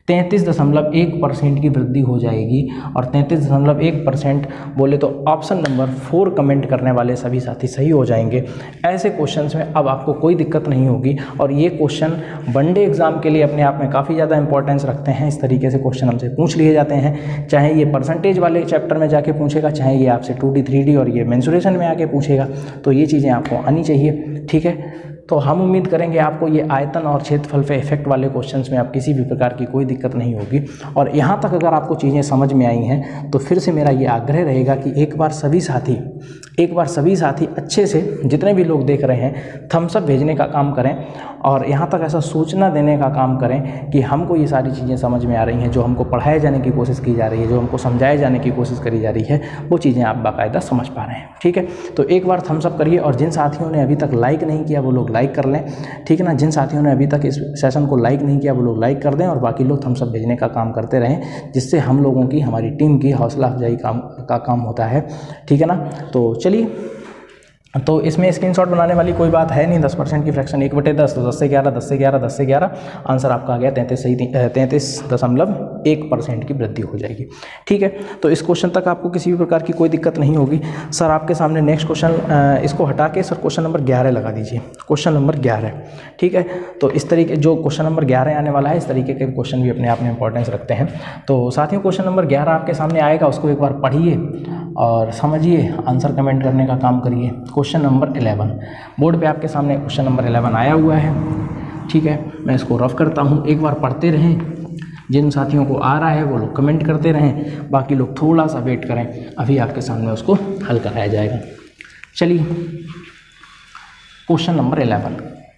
A: तैंतीस दशमलव एक परसेंट की वृद्धि हो जाएगी। और तैंतीस दशमलव एक परसेंट बोले तो ऑप्शन नंबर फोर कमेंट करने वाले सभी साथी सही हो जाएंगे। ऐसे क्वेश्चंस में अब आपको कोई दिक्कत नहीं होगी। और ये क्वेश्चन वनडे एग्जाम के लिए अपने आप में काफ़ी ज़्यादा इंपॉर्टेंस रखते हैं। इस तरीके से क्वेश्चन हमसे पूछ लिए जाते हैं, चाहे ये परसेंटेज वाले चैप्टर में जाके पूछेगा, चाहे ये आपसे टू डी थ्री डी और ये मेंसुरेशन में आके पूछेगा। तो ये चीज़ें आपको आनी चाहिए, ठीक है। तो हम उम्मीद करेंगे आपको ये आयतन और क्षेत्रफल पे इफेक्ट वाले क्वेश्चंस में आप किसी भी प्रकार की कोई दिक्कत नहीं होगी। और यहाँ तक अगर आपको चीज़ें समझ में आई हैं तो फिर से मेरा ये आग्रह रहेगा कि एक बार सभी साथी एक बार सभी साथी अच्छे से, जितने भी लोग देख रहे हैं, थम्स अप भेजने का काम करें और यहाँ तक ऐसा सूचना देने का काम करें कि हमको ये सारी चीज़ें समझ में आ रही हैं, जो हमको पढ़ाए जाने की कोशिश की जा रही है, जो हमको समझाए जाने की कोशिश करी जा रही है, वो चीज़ें आप बाकायदा समझ पा रहे हैं, ठीक है। तो एक बार थम्स अप करिए और जिन साथियों ने अभी तक लाइक नहीं किया वो लोग लाइक कर लें, ठीक है ना। जिन साथियों ने अभी तक इस सेशन को लाइक नहीं किया वो लोग लाइक कर दें और बाकी लोग थम्स अप भेजने का काम करते रहें, जिससे हम लोगों की, हमारी टीम की हौसला अफजाई काम का काम होता है, ठीक है ना। तो चलिए, तो इसमें स्क्रीनशॉट बनाने वाली कोई बात है नहीं। दस परसेंट की फ्रैक्शन एक बटे दस, तो दस से ग्यारह, दस से ग्यारह, दस से ग्यारह, आंसर आपका आ गया तैंतीस सही तैंतीस दशमलव एक परसेंट की वृद्धि हो जाएगी, ठीक है। तो इस क्वेश्चन तक आपको किसी भी प्रकार की कोई दिक्कत नहीं होगी। सर आपके सामने नेक्स्ट क्वेश्चन, इसको हटा के सर क्वेश्चन नंबर ग्यारह लगा दीजिए, क्वेश्चन नंबर ग्यारह, ठीक है। तो इस तरीके जो क्वेश्चन नंबर ग्यारह आने वाला है, इस तरीके के क्वेश्चन भी अपने आप में इंपॉर्टेंस रखते हैं। तो साथियों, क्वेश्चन नंबर ग्यारह आपके सामने आएगा, उसको एक बार पढ़िए और समझिए, आंसर कमेंट करने का काम करिए। क्वेश्चन नंबर इलेवन बोर्ड पे आपके सामने क्वेश्चन नंबर इलेवन आया हुआ है, ठीक है। मैं इसको रफ करता हूँ, एक बार पढ़ते रहें। जिन साथियों को आ रहा है वो लोग कमेंट करते रहें, बाकी लोग थोड़ा सा वेट करें, अभी आपके सामने उसको हल कराया जाएगा। चलिए, क्वेश्चन नंबर इलेवन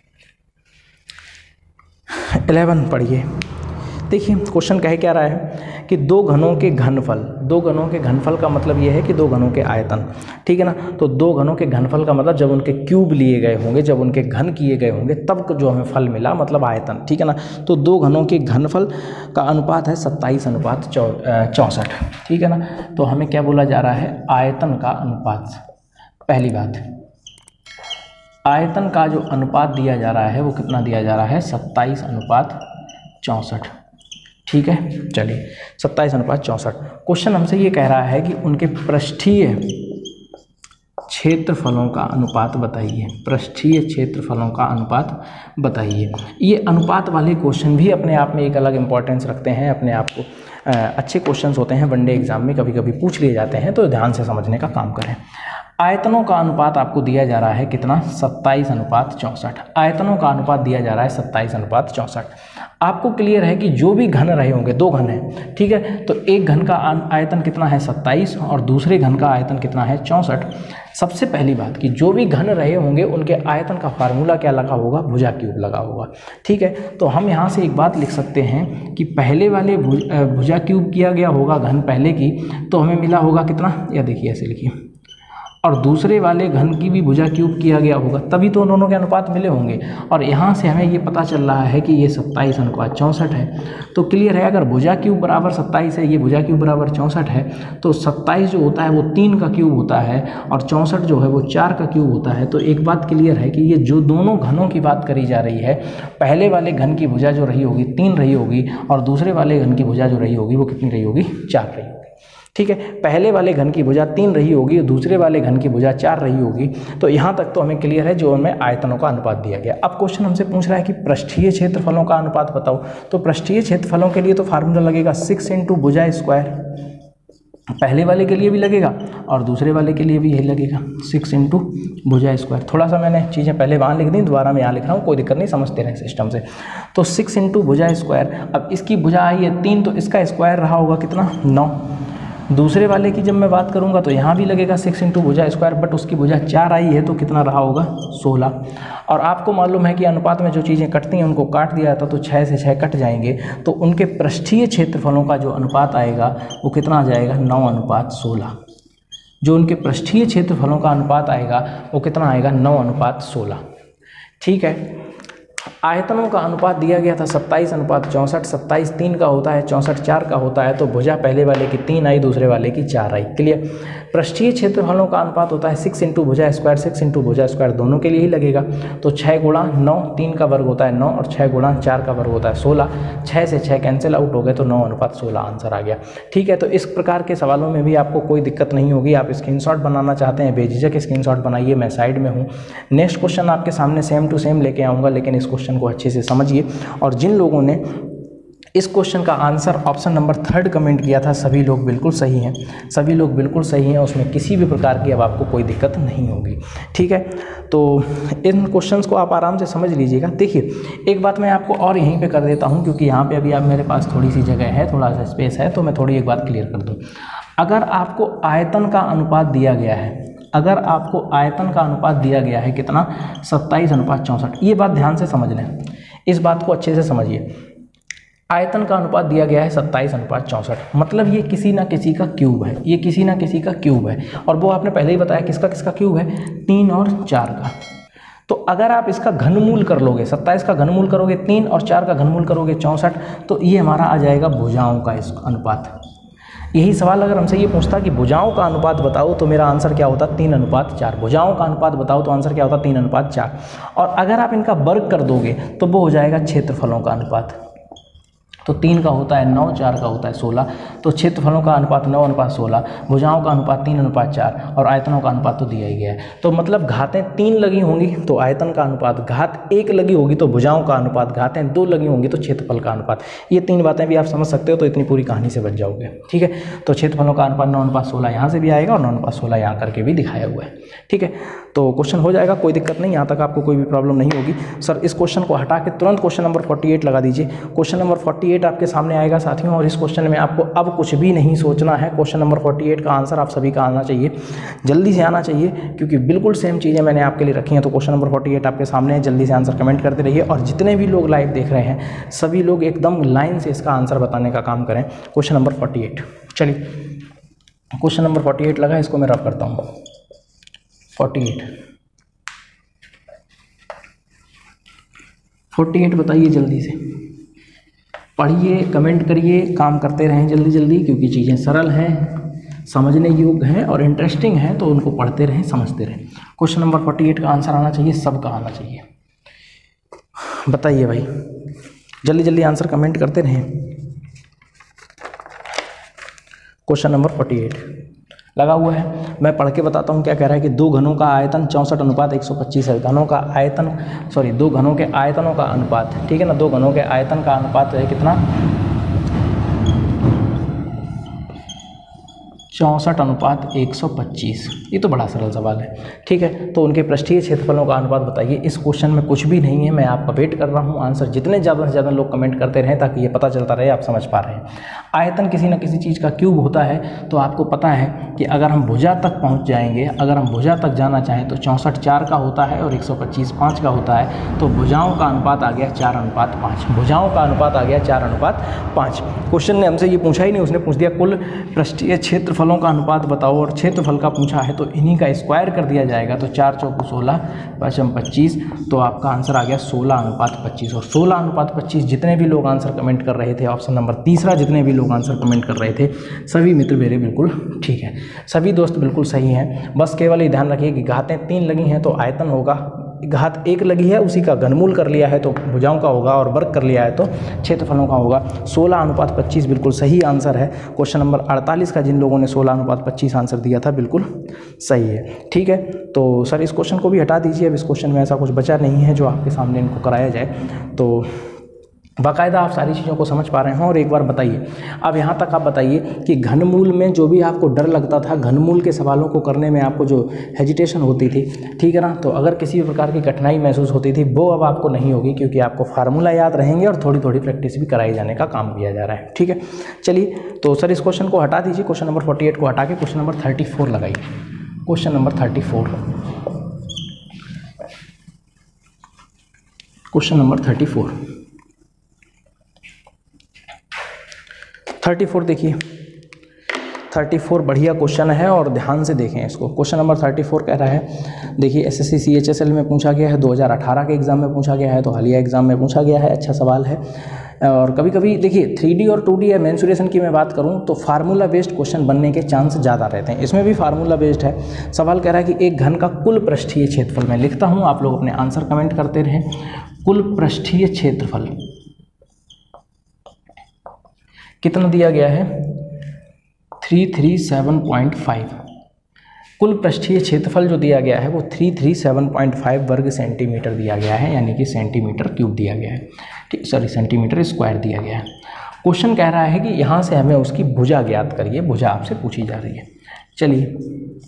A: इलेवन पढ़िए। देखिए क्वेश्चन कह क्या रहा है कि दो घनों के घनफल, दो घनों के घनफल का मतलब ये है कि दो घनों के आयतन, ठीक है ना। तो दो घनों के घनफल का मतलब जब उनके क्यूब लिए गए होंगे, जब उनके घन किए गए होंगे, तब जो हमें फल मिला, मतलब आयतन, ठीक है ना। तो दो घनों के घनफल का अनुपात है सत्ताईस अनुपात चौंसठ, ठीक है ना। तो हमें क्या बोला जा रहा है, आयतन का अनुपात। पहली बात, आयतन का जो अनुपात दिया जा रहा है वो कितना दिया जा रहा है, सत्ताईस अनुपात चौंसठ, ठीक है। चलिए, सत्ताईस अनुपात चौंसठ। क्वेश्चन हमसे ये कह रहा है कि उनके पृष्ठीय क्षेत्रफलों का अनुपात बताइए, पृष्ठीय क्षेत्रफलों का अनुपात बताइए। ये अनुपात वाले क्वेश्चन भी अपने आप में एक अलग इंपॉर्टेंस रखते हैं, अपने आप को अच्छे क्वेश्चंस होते हैं, वनडे एग्जाम में कभी कभी पूछ लिए जाते हैं, तो ध्यान से समझने का काम करें। आयतनों का अनुपात आपको दिया जा रहा है कितना, सत्ताईस अनुपात चौंसठ। आयतनों का अनुपात दिया जा रहा है सत्ताईस अनुपात चौंसठ। आपको क्लियर है कि जो भी घन रहे होंगे, दो घन हैं, ठीक है। तो एक घन का आयतन कितना है, सत्ताईस, और दूसरे घन का आयतन कितना है, चौंसठ। सबसे पहली बात कि जो भी घन रहे होंगे उनके आयतन का फार्मूला क्या लगा होगा, भुजा क्यूब लगा होगा, ठीक है। तो हम यहाँ से एक बात लिख सकते हैं कि पहले वाले भुजा क्यूब किया गया होगा घन पहले की, तो हमें मिला होगा कितना, या देखिए ऐसे लिखिए, और दूसरे वाले घन की भी भुजा क्यूब किया गया होगा, तभी तो दोनों के अनुपात मिले होंगे। और यहाँ से हमें ये पता चल रहा है कि ये सत्ताईस अनुपात चौंसठ है। तो क्लियर है, अगर भुजा क्यूब बराबर सत्ताईस है, ये भुजा क्यूब बराबर चौंसठ है, तो सत्ताईस जो होता है वो तीन का क्यूब होता है और चौंसठ जो है वो चार का क्यूब होता है। तो एक बात क्लियर है कि ये जो दोनों घनों की बात करी जा रही है, पहले वाले घन की भुजा जो रही होगी तीन रही होगी और दूसरे वाले घन की भुजा जो रही होगी वो कितनी रही होगी, चार रही होगी, ठीक है। पहले वाले घन की भुजा तीन रही होगी और दूसरे वाले घन की भुजा चार रही होगी। तो यहाँ तक तो हमें क्लियर है, जो हमें आयतनों का अनुपात दिया गया। अब क्वेश्चन हमसे पूछ रहा है कि पृष्ठीय क्षेत्रफलों का अनुपात बताओ। तो पृष्ठीय क्षेत्रफलों के लिए तो फार्मूला लगेगा सिक्स इंटू भुजा स्क्वायर, पहले वाले के लिए भी लगेगा और दूसरे वाले के लिए भी यही लगेगा, सिक्स इंटू भुजा स्क्वायर। थोड़ा सा मैंने चीज़ें पहले वहाँ लिख दी, दोबारा मैं यहाँ लिख रहा हूँ, कोई दिक्कत नहीं, समझते रहें सिस्टम से। तो सिक्स इंटू भुजा स्क्वायर, अब इसकी भुजा आई है तीन, तो इसका स्क्वायर रहा होगा कितना, नौ। दूसरे वाले की जब मैं बात करूंगा तो यहाँ भी लगेगा सिक्स इंटू भुजा स्क्वायर, बट उसकी भुजा चार आई है तो कितना रहा होगा, सोलह। और आपको मालूम है कि अनुपात में जो चीज़ें कटती हैं उनको काट दिया जाता, तो छः से छः कट जाएंगे, तो उनके पृष्ठीय क्षेत्रफलों का जो अनुपात आएगा वो कितना आ जाएगा, नौ अनुपात सोलह। जो उनके पृष्ठीय क्षेत्रफलों का अनुपात आएगा वो कितना आएगा, नौ अनुपात सोलह, ठीक है। आयतनों का अनुपात दिया गया था सत्ताईस अनुपात चौंसठ, सत्ताईस तीन का होता है, चौंसठ चार का होता है, तो भुजा पहले वाले की तीन आई, दूसरे वाले की चार आई। क्लियर। पृष्ठीय क्षेत्रफलों का अनुपात होता है सिक्स इंटू भुजा स्क्वायर, सिक्स इंटू भुजा स्क्वायर दोनों के लिए ही लगेगा। तो छः गुणा नौ, तीन का वर्ग होता है नौ, और छः गुणा चार का वर्ग होता है सोलह। छः से छः कैंसिल आउट हो गए तो नौ अनुपात सोलह आंसर आ गया। ठीक है, तो इस प्रकार के सवालों में भी आपको कोई दिक्कत नहीं होगी। आप स्क्रीनशॉट बनाना चाहते हैं बेझिझक स्क्रीनशॉट बनाइए, मैं साइड में हूँ। नेक्स्ट क्वेश्चन आपके सामने सेम टू सेम लेके आऊँगा, लेकिन इस क्वेश्चन को अच्छे से समझिए। और जिन लोगों ने इस क्वेश्चन का answer option number third comment किया था, सभी लोग बिल्कुल सही हैं, सभी लोग बिल्कुल सही हैं, उसमें किसी भी प्रकार की अब आपको कोई दिक्कत नहीं होगी। ठीक है, तो इन क्वेश्चंस को आप आराम से समझ लीजिएगा। देखिए, एक बात मैं आपको और यहीं पे कर देता हूं, क्योंकि यहाँ पे अभी आप मेरे पास थोड़ी सी जगह है, थोड़ा सा स्पेस है, तो मैं थोड़ी एक बात क्लियर कर दूँ। अगर आपको आयतन का अनुपात दिया गया है, अगर आपको आयतन का अनुपात दिया गया है कितना, सत्ताईस अनुपात चौंसठ, ये बात ध्यान से समझ लें, इस बात को अच्छे से समझिए। आयतन का अनुपात दिया गया है सत्ताईस अनुपात चौंसठ, मतलब ये किसी ना किसी का क्यूब है, ये किसी ना किसी का क्यूब है, और वो आपने पहले ही बताया किसका किसका क्यूब है, तीन और चार का। तो अगर आप इसका घनमूल कर लोगे, सत्ताईस का घनमूल करोगे तीन और चार का घनमूल करोगे चौंसठ, तो ये हमारा आ जाएगा भुजाओं का इस अनुपात। यही सवाल अगर हमसे ये पूछता कि भुजाओं का अनुपात बताओ, तो मेरा आंसर क्या होता, तीन अनुपात चार। भुजाओं का अनुपात बताओ तो आंसर क्या होता, तीन अनुपात चार। और अगर आप इनका वर्ग कर दोगे तो वो हो जाएगा क्षेत्रफलों का अनुपात। तो तीन का होता है नौ, चार का होता है सोलह, तो क्षेत्रफलों का अनुपात नौ अनुपात सोलह, भुजाओं का अनुपात तीन अनुपात चार, और आयतनों का अनुपात तो दिया ही गया है। तो मतलब घातें तीन लगी होंगी तो आयतन का अनुपात, घात एक लगी होगी तो भुजाओं का अनुपात, घातें दो लगी होंगी तो क्षेत्रफल का अनुपात। ये तीन बातें भी आप समझ सकते हो, तो इतनी पूरी कहानी से बच जाओगे। ठीक है, तो क्षेत्रफलों का अनुपात नौ अनुपात सोलह यहाँ से भी आएगा, और नौ अनुपात सोलह यहाँ करके भी दिखाया हुआ है। ठीक है, तो क्वेश्चन हो जाएगा, कोई दिक्कत नहीं, यहाँ तक आपको कोई भी प्रॉब्लम नहीं होगी। सर इस क्वेश्चन को हटा के तुरंत क्वेश्चन नंबर अड़तालीस लगा दीजिए। क्वेश्चन नंबर अड़तालीस आपके सामने आएगा साथियों, और इस क्वेश्चन में आपको अब कुछ भी नहीं सोचना है। क्वेश्चन नंबर अड़तालीस का आंसर आप सभी का आना चाहिए, जल्दी से आना चाहिए, क्योंकि बिल्कुल सेम चीज़ें मैंने आपके लिए रखी हैं। तो क्वेश्चन नंबर अड़तालीस आपके सामने है, जल्दी से आंसर कमेंट करते रहिए, और जितने भी लोग लाइव देख रहे हैं सभी लोग एकदम लाइन से इसका आंसर बताने का काम करें। क्वेश्चन नंबर अड़तालीस, चलिए क्वेश्चन नंबर अड़तालीस लगा, इसको मैं रफ करता हूँ। अड़तालीस अड़तालीस बताइए, जल्दी से पढ़िए, कमेंट करिए, काम करते रहें जल्दी जल्दी, क्योंकि चीज़ें सरल हैं, समझने योग्य हैं और इंटरेस्टिंग हैं, तो उनको पढ़ते रहें, समझते रहें। क्वेश्चन नंबर अड़तालीस का आंसर आना चाहिए, सबका आना चाहिए। बताइए भाई, जल्दी जल्दी आंसर कमेंट करते रहें। क्वेश्चन नंबर अड़तालीस लगा हुआ है, मैं पढ़ के बताता हूँ क्या कह रहा है कि दो घनों का आयतन चौंसठ अनुपात एक सौ पच्चीस है। घनों का आयतन सॉरी दो घनों के आयतनों का अनुपात, ठीक है ना, दो घनों के आयतन का अनुपात है कितना, चौंसठ अनुपात एक सौ पच्चीस। ये तो बड़ा सरल सवाल है। ठीक है, तो उनके पृष्ठीय क्षेत्रफलों का अनुपात बताइए। इस क्वेश्चन में कुछ भी नहीं है, मैं आपका वेट कर रहा हूँ। आंसर जितने ज़्यादा से ज़्यादा लोग कमेंट करते रहें, ताकि ये पता चलता रहे आप समझ पा रहे हैं। आयतन किसी न किसी चीज़ का क्यूब होता है, तो आपको पता है कि अगर हम भुजा तक पहुँच जाएंगे, अगर हम भुजा तक जाना चाहें तो चौंसठ चार का होता है और एक सौ पच्चीस पाँच का होता है। तो भुजाओं का अनुपात आ गया चार अनुपात पाँच, भुजाओं का अनुपात आ गया चार अनुपात पाँच। क्वेश्चन ने हमसे ये पूछा ही नहीं, उसने पूछ दिया कुल पृष्ठीय क्षेत्रफलों का अनुपात बताओ, और क्षेत्रफल का पूछा है तो इन्हीं का स्क्वायर कर दिया जाएगा। तो चार चौको सोलह, पचम पच्चीस, तो आपका आंसर आ गया सोलह अनुपात पच्चीस। और सोलह अनुपात पच्चीस जितने भी लोग आंसर कमेंट कर रहे थे, ऑप्शन नंबर तीसरा जितने भी लोग आंसर कमेंट कर रहे थे, सभी मित्र मेरे बिल्कुल ठीक है, सभी दोस्त बिल्कुल सही हैं। बस केवल ये ध्यान रखिए कि घातें तीन लगी हैं तो आयतन होगा, घात एक लगी है उसी का घनमूल कर लिया है तो भुजाओं का होगा, और वर्ग कर लिया है तो क्षेत्रफलों का होगा। सोलह अनुपात पच्चीस बिल्कुल सही आंसर है। क्वेश्चन नंबर अड़तालीस का जिन लोगों ने सोलह अनुपात पच्चीस आंसर दिया था बिल्कुल सही है। ठीक है, तो सर इस क्वेश्चन को भी हटा दीजिए, अब इस क्वेश्चन में ऐसा कुछ बचा नहीं है जो आपके सामने इनको कराया जाए। तो बाकायदा आप सारी चीज़ों को समझ पा रहे हैं। और एक बार बताइए, अब यहाँ तक आप बताइए कि घनमूल में जो भी आपको डर लगता था, घनमूल के सवालों को करने में आपको जो हेजिटेशन होती थी, ठीक है ना, तो अगर किसी भी प्रकार की कठिनाई महसूस होती थी वो अब आपको नहीं होगी, क्योंकि आपको फार्मूला याद रहेंगे और थोड़ी थोड़ी प्रैक्टिस भी कराई जाने का काम किया जा रहा है। ठीक है, चलिए तो सर इस क्वेश्चन को हटा दीजिए, क्वेश्चन नंबर फोर्टी एट को हटा के क्वेश्चन नंबर थर्टी फोर लगाइए। Question number thirty four question number thirty four thirty four देखिए, थर्टी फोर बढ़िया क्वेश्चन है और ध्यान से देखें इसको। क्वेश्चन नंबर थर्टी फोर कह रहा है, देखिए एसएससी सीएचएसएल में पूछा गया है, दो हज़ार अठारह के एग्जाम में पूछा गया है, तो हालिया एग्जाम में पूछा गया है, अच्छा सवाल है। और कभी कभी देखिए थ्री डी और टू डी या मेंसुरेशन की मैं बात करूं तो फार्मूला बेस्ड क्वेश्चन बनने के चांस ज़्यादा रहते हैं। इसमें भी फार्मूला बेस्ड है। सवाल कह रहा है कि एक घन का कुल पृष्ठीय क्षेत्रफल, मैं लिखता हूं, आप लोग अपने आंसर कमेंट करते रहें। कुल पृष्ठीय क्षेत्रफल कितना दिया गया है? Three three seven point five. कुल पृष्ठीय क्षेत्रफल जो दिया गया है वो three three seven point five वर्ग सेंटीमीटर दिया गया है, यानी कि सेंटीमीटर क्यूब दिया गया है, ठीक, सॉरी सेंटीमीटर स्क्वायर दिया गया है। क्वेश्चन कह रहा है कि यहाँ से हमें उसकी भुजा ज्ञात करिए। भुजा आपसे पूछी जा रही है। चलिए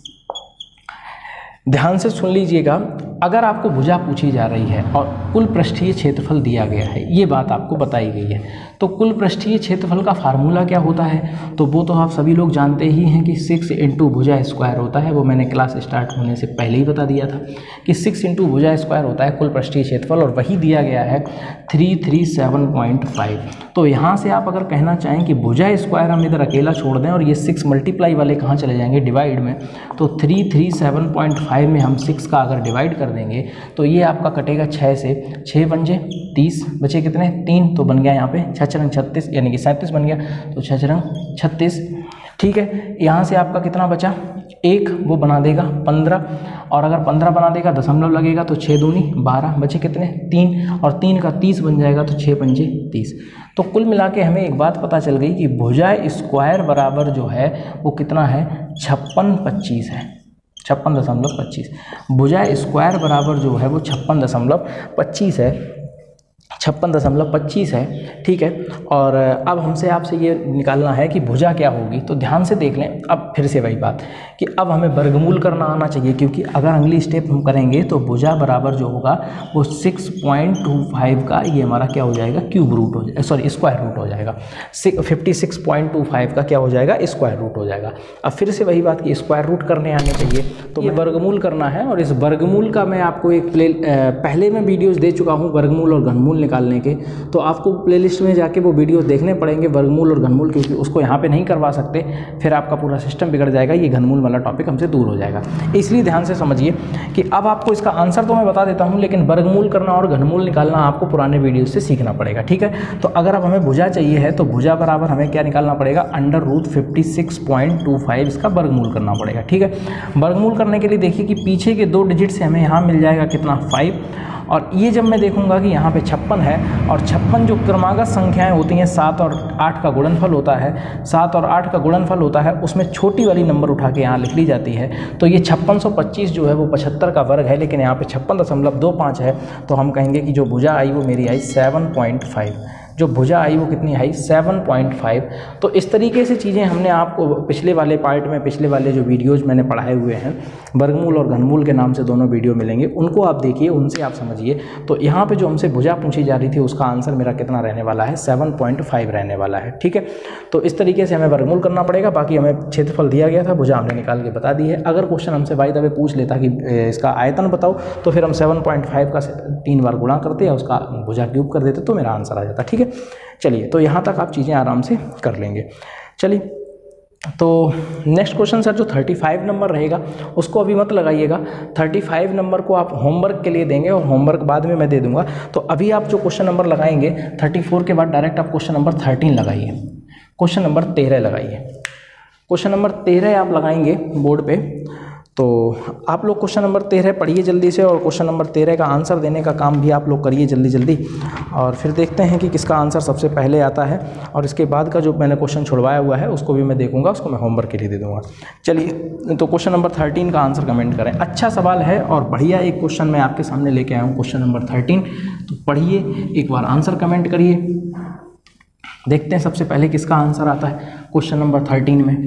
A: ध्यान से सुन लीजिएगा। अगर आपको भुजा पूछी जा रही है और कुल पृष्ठीय क्षेत्रफल दिया गया है, ये बात आपको बताई गई है, तो कुल पृष्ठीय क्षेत्रफल का फार्मूला क्या होता है? तो वो तो आप सभी लोग जानते ही हैं कि सिक्स इंटू भुजा स्क्वायर होता है। वो मैंने क्लास स्टार्ट होने से पहले ही बता दिया था कि सिक्स इंटू भुजा स्क्वायर होता है कुल पृष्ठीय क्षेत्रफल, और वही दिया गया है three three seven point five. तो यहाँ से आप अगर कहना चाहें कि भुजा स्क्वायर हम इधर अकेला छोड़ दें और ये सिक्स मल्टीप्लाई वाले कहाँ चले जाएंगे? डिवाइड में। तो three three seven point five में हम सिक्स का अगर डिवाइड कर देंगे तो ये आपका कटेगा छः से, छः बन जाए तीस, बचे कितने? तीन, तो बन गया यहाँ पे छः चरंग छत्तीस, यानी कि सैंतीस बन गया, तो छः चरंग छत्तीस। ठीक है, यहाँ से आपका कितना बचा? एक, वो बना देगा पंद्रह, और अगर पंद्रह बना देगा दशमलव लगेगा तो छः दूनी बारह, बचे कितने? तीन, और तीन का तीस बन जाएगा तो छः पंजे तीस। तो कुल मिला के हमें एक बात पता चल गई कि भुजा स्क्वायर बराबर जो है वो कितना है? छप्पन पच्चीस है, छप्पन दशमलव पच्चीस। भुजा स्क्वायर बराबर जो है वो छप्पन दशमलव पच्चीस है, छप्पन दशमलव पच्चीस है। ठीक है, और अब हमसे आपसे ये निकालना है कि भुजा क्या होगी। तो ध्यान से देख लें। अब फिर से वही बात कि अब हमें वर्गमूल करना आना चाहिए, क्योंकि अगर अगली स्टेप हम करेंगे तो भुजा बराबर जो होगा वो सिक्स पॉइंट टू फाइव का ये हमारा क्या हो जाएगा? क्यूब रूट हो जाएगा, सॉरी स्क्वायर रूट हो जाएगा। Fifty six point two five का क्या हो जाएगा? स्क्वायर रूट हो जाएगा। अब फिर से वही बात कि स्क्वायर रूट करने आने चाहिए, तो ये वर्गमूल करना है। और इस वर्गमूल का मैं आपको एक प्ले पहले मैं वीडियोज़ दे चुका हूँ वर्गमूल और घनमूल निकालने के, तो आपको प्लेलिस्ट में जाके वो वीडियोस देखने पड़ेंगे वर्गमूल और घनमूल, क्योंकि उसको यहाँ पे नहीं करवा सकते, फिर आपका पूरा सिस्टम बिगड़ जाएगा, ये घनमूल वाला टॉपिक हमसे दूर हो जाएगा। इसलिए ध्यान से समझिए कि अब आपको इसका आंसर तो मैं बता देता हूँ, लेकिन वर्गमूल करना और घनमूल निकालना आपको पुराने वीडियो से सीखना पड़ेगा। ठीक है, तो अगर अब हमें भुजा चाहिए है तो भुजा बराबर हमें क्या निकालना पड़ेगा? Under root fifty six point two five, इसका वर्गमूल करना पड़ेगा। ठीक है, वर्गमूल करने के लिए देखिए कि पीछे के दो डिजिट से हमें यहाँ मिल जाएगा कितना? फाइव, और ये जब मैं देखूंगा कि यहाँ पे छप्पन है, और छप्पन जो क्रमागत संख्याएं होती हैं, सात और आठ का गुणनफल होता है, सात और आठ का गुणनफल होता है, उसमें छोटी वाली नंबर उठा के यहाँ लिख ली जाती है। तो ये छप्पन सौ पच्चीस जो है वो पचहत्तर का वर्ग है, लेकिन यहाँ पे छप्पन दशमलव दो पाँच है, तो हम कहेंगे कि जो भुजा आई वो मेरी आई सेवन पॉइंट फाइव। जो भुजा आई वो कितनी आई? Seven point five. तो इस तरीके से चीज़ें हमने आपको पिछले वाले पार्ट में, पिछले वाले जो वीडियोज़ मैंने पढ़ाए हुए हैं, वर्गमूल और घनमूल के नाम से दोनों वीडियो मिलेंगे, उनको आप देखिए, उनसे आप समझिए। तो यहाँ पे जो हमसे भुजा पूछी जा रही थी उसका आंसर मेरा कितना रहने वाला है? सेवन पॉइंट फाइव रहने वाला है। ठीक है, तो इस तरीके से हमें वर्गमूल करना पड़ेगा। बाकी हमें क्षेत्रफल दिया गया था, भुजा हमने निकाल के बता दी है। अगर क्वेश्चन हमसे बाई द वे पूछ लेता कि इसका आयतन बताओ, तो फिर हम सेवन पॉइंट फाइव का तीन बार गुणा करते या उसका भुजा क्यूब कर देते, तो मेरा आंसर आ जाता। ठीक है, चलिए, तो यहाँ तक आप चीज़ें आराम से कर लेंगे। चलिए, तो नेक्स्ट क्वेश्चन सर जो पैंतीस नंबर रहेगा उसको अभी मत लगाइएगा, पैंतीस नंबर को आप होमवर्क के लिए देंगे और होमवर्क बाद में मैं दे दूंगा। तो अभी आप जो क्वेश्चन नंबर लगाएंगे चौंतीस के बाद डायरेक्ट आप क्वेश्चन नंबर तेरह लगाइए, क्वेश्चन नंबर तेरह लगाइए। क्वेश्चन नंबर तेरह आप लगाएंगे बोर्ड पे, तो आप लोग क्वेश्चन नंबर तेरह पढ़िए जल्दी से, और क्वेश्चन नंबर तेरह का आंसर देने का काम भी आप लोग करिए जल्दी जल्दी, और फिर देखते हैं कि किसका आंसर सबसे पहले आता है। और इसके बाद का जो मैंने क्वेश्चन छुड़वाया हुआ है उसको भी मैं देखूंगा, उसको मैं होमवर्क के लिए दे दूंगा। चलिए, तो क्वेश्चन नंबर थर्टीन का आंसर कमेंट करें। अच्छा सवाल है और बढ़िया एक क्वेश्चन मैं आपके सामने लेके आया हूँ, क्वेश्चन नंबर थर्टीन। तो पढ़िए, एक बार आंसर कमेंट करिए, देखते हैं सबसे पहले किसका आंसर आता है क्वेश्चन नंबर थर्टीन में।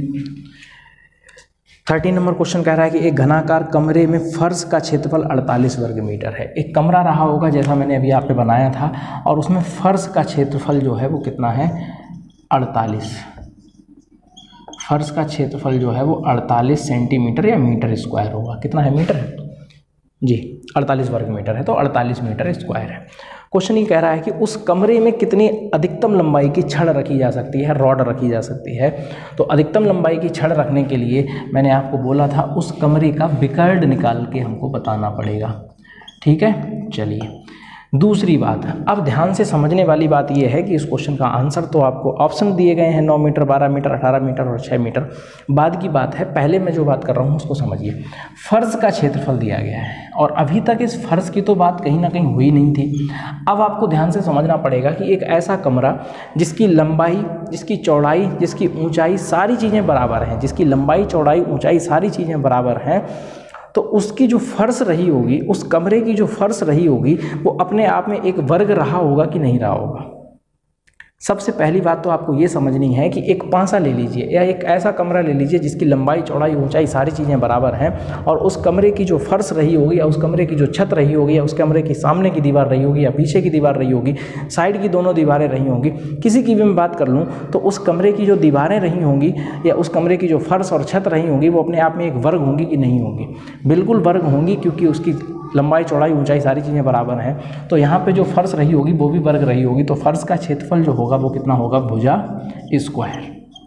A: थर्टीन नंबर क्वेश्चन कह रहा है कि एक घनाकार कमरे में फर्श का क्षेत्रफल अड़तालीस वर्ग मीटर है। एक कमरा रहा होगा जैसा मैंने अभी यहाँ पे बनाया था, और उसमें फर्श का क्षेत्रफल जो है वो कितना है? अड़तालीस। फर्श का क्षेत्रफल जो है वो अड़तालीस सेंटीमीटर या मीटर स्क्वायर होगा। कितना है? मीटर है। जी अड़तालीस वर्ग मीटर है, तो अड़तालीस मीटर स्क्वायर है। क्वेश्चन ये कह रहा है कि उस कमरे में कितनी अधिकतम लंबाई की छड़ रखी जा सकती है, रॉड रखी जा सकती है। तो अधिकतम लंबाई की छड़ रखने के लिए मैंने आपको बोला था उस कमरे का विकर्ण निकाल के हमको बताना पड़ेगा। ठीक है, चलिए दूसरी बात, अब ध्यान से समझने वाली बात यह है कि इस क्वेश्चन का आंसर तो आपको ऑप्शन दिए गए हैं, नौ मीटर, बारह मीटर, अठारह मीटर और छः मीटर। बाद की बात है, पहले मैं जो बात कर रहा हूँ उसको समझिए। फर्श का क्षेत्रफल दिया गया है और अभी तक इस फर्श की तो बात कहीं ना कहीं हुई नहीं थी। अब आपको ध्यान से समझना पड़ेगा कि एक ऐसा कमरा जिसकी लंबाई, जिसकी चौड़ाई, जिसकी ऊंचाई सारी चीज़ें बराबर हैं, जिसकी लंबाई, चौड़ाई, ऊंचाई सारी चीज़ें बराबर हैं, तो उसकी जो फर्श रही होगी, उस कमरे की जो फर्श रही होगी, वो अपने आप में एक वर्ग रहा होगा कि नहीं रहा होगा। सबसे पहली बात तो आपको ये समझनी है कि एक पांसा ले लीजिए या एक ऐसा कमरा ले लीजिए जिसकी लंबाई, चौड़ाई, ऊंचाई सारी चीज़ें बराबर हैं, और उस कमरे की जो फर्श रही होगी या उस कमरे की जो छत रही होगी या उस कमरे की सामने की दीवार रही होगी या पीछे की दीवार रही होगी, साइड की दोनों दीवारें रही होंगी, किसी की भी मैं बात कर लूँ तो उस कमरे की जो दीवारें रही होंगी या उस कमरे की जो फर्श और छत रही होंगी वो अपने आप में एक वर्ग होंगी कि नहीं होंगी? बिल्कुल वर्ग होंगी, क्योंकि उसकी लंबाई, चौड़ाई, ऊंचाई सारी चीज़ें बराबर हैं। तो यहाँ पे जो फर्श रही होगी वो भी वर्ग रही होगी, तो फर्श का क्षेत्रफल जो होगा वो कितना होगा? भुजा स्क्वायर,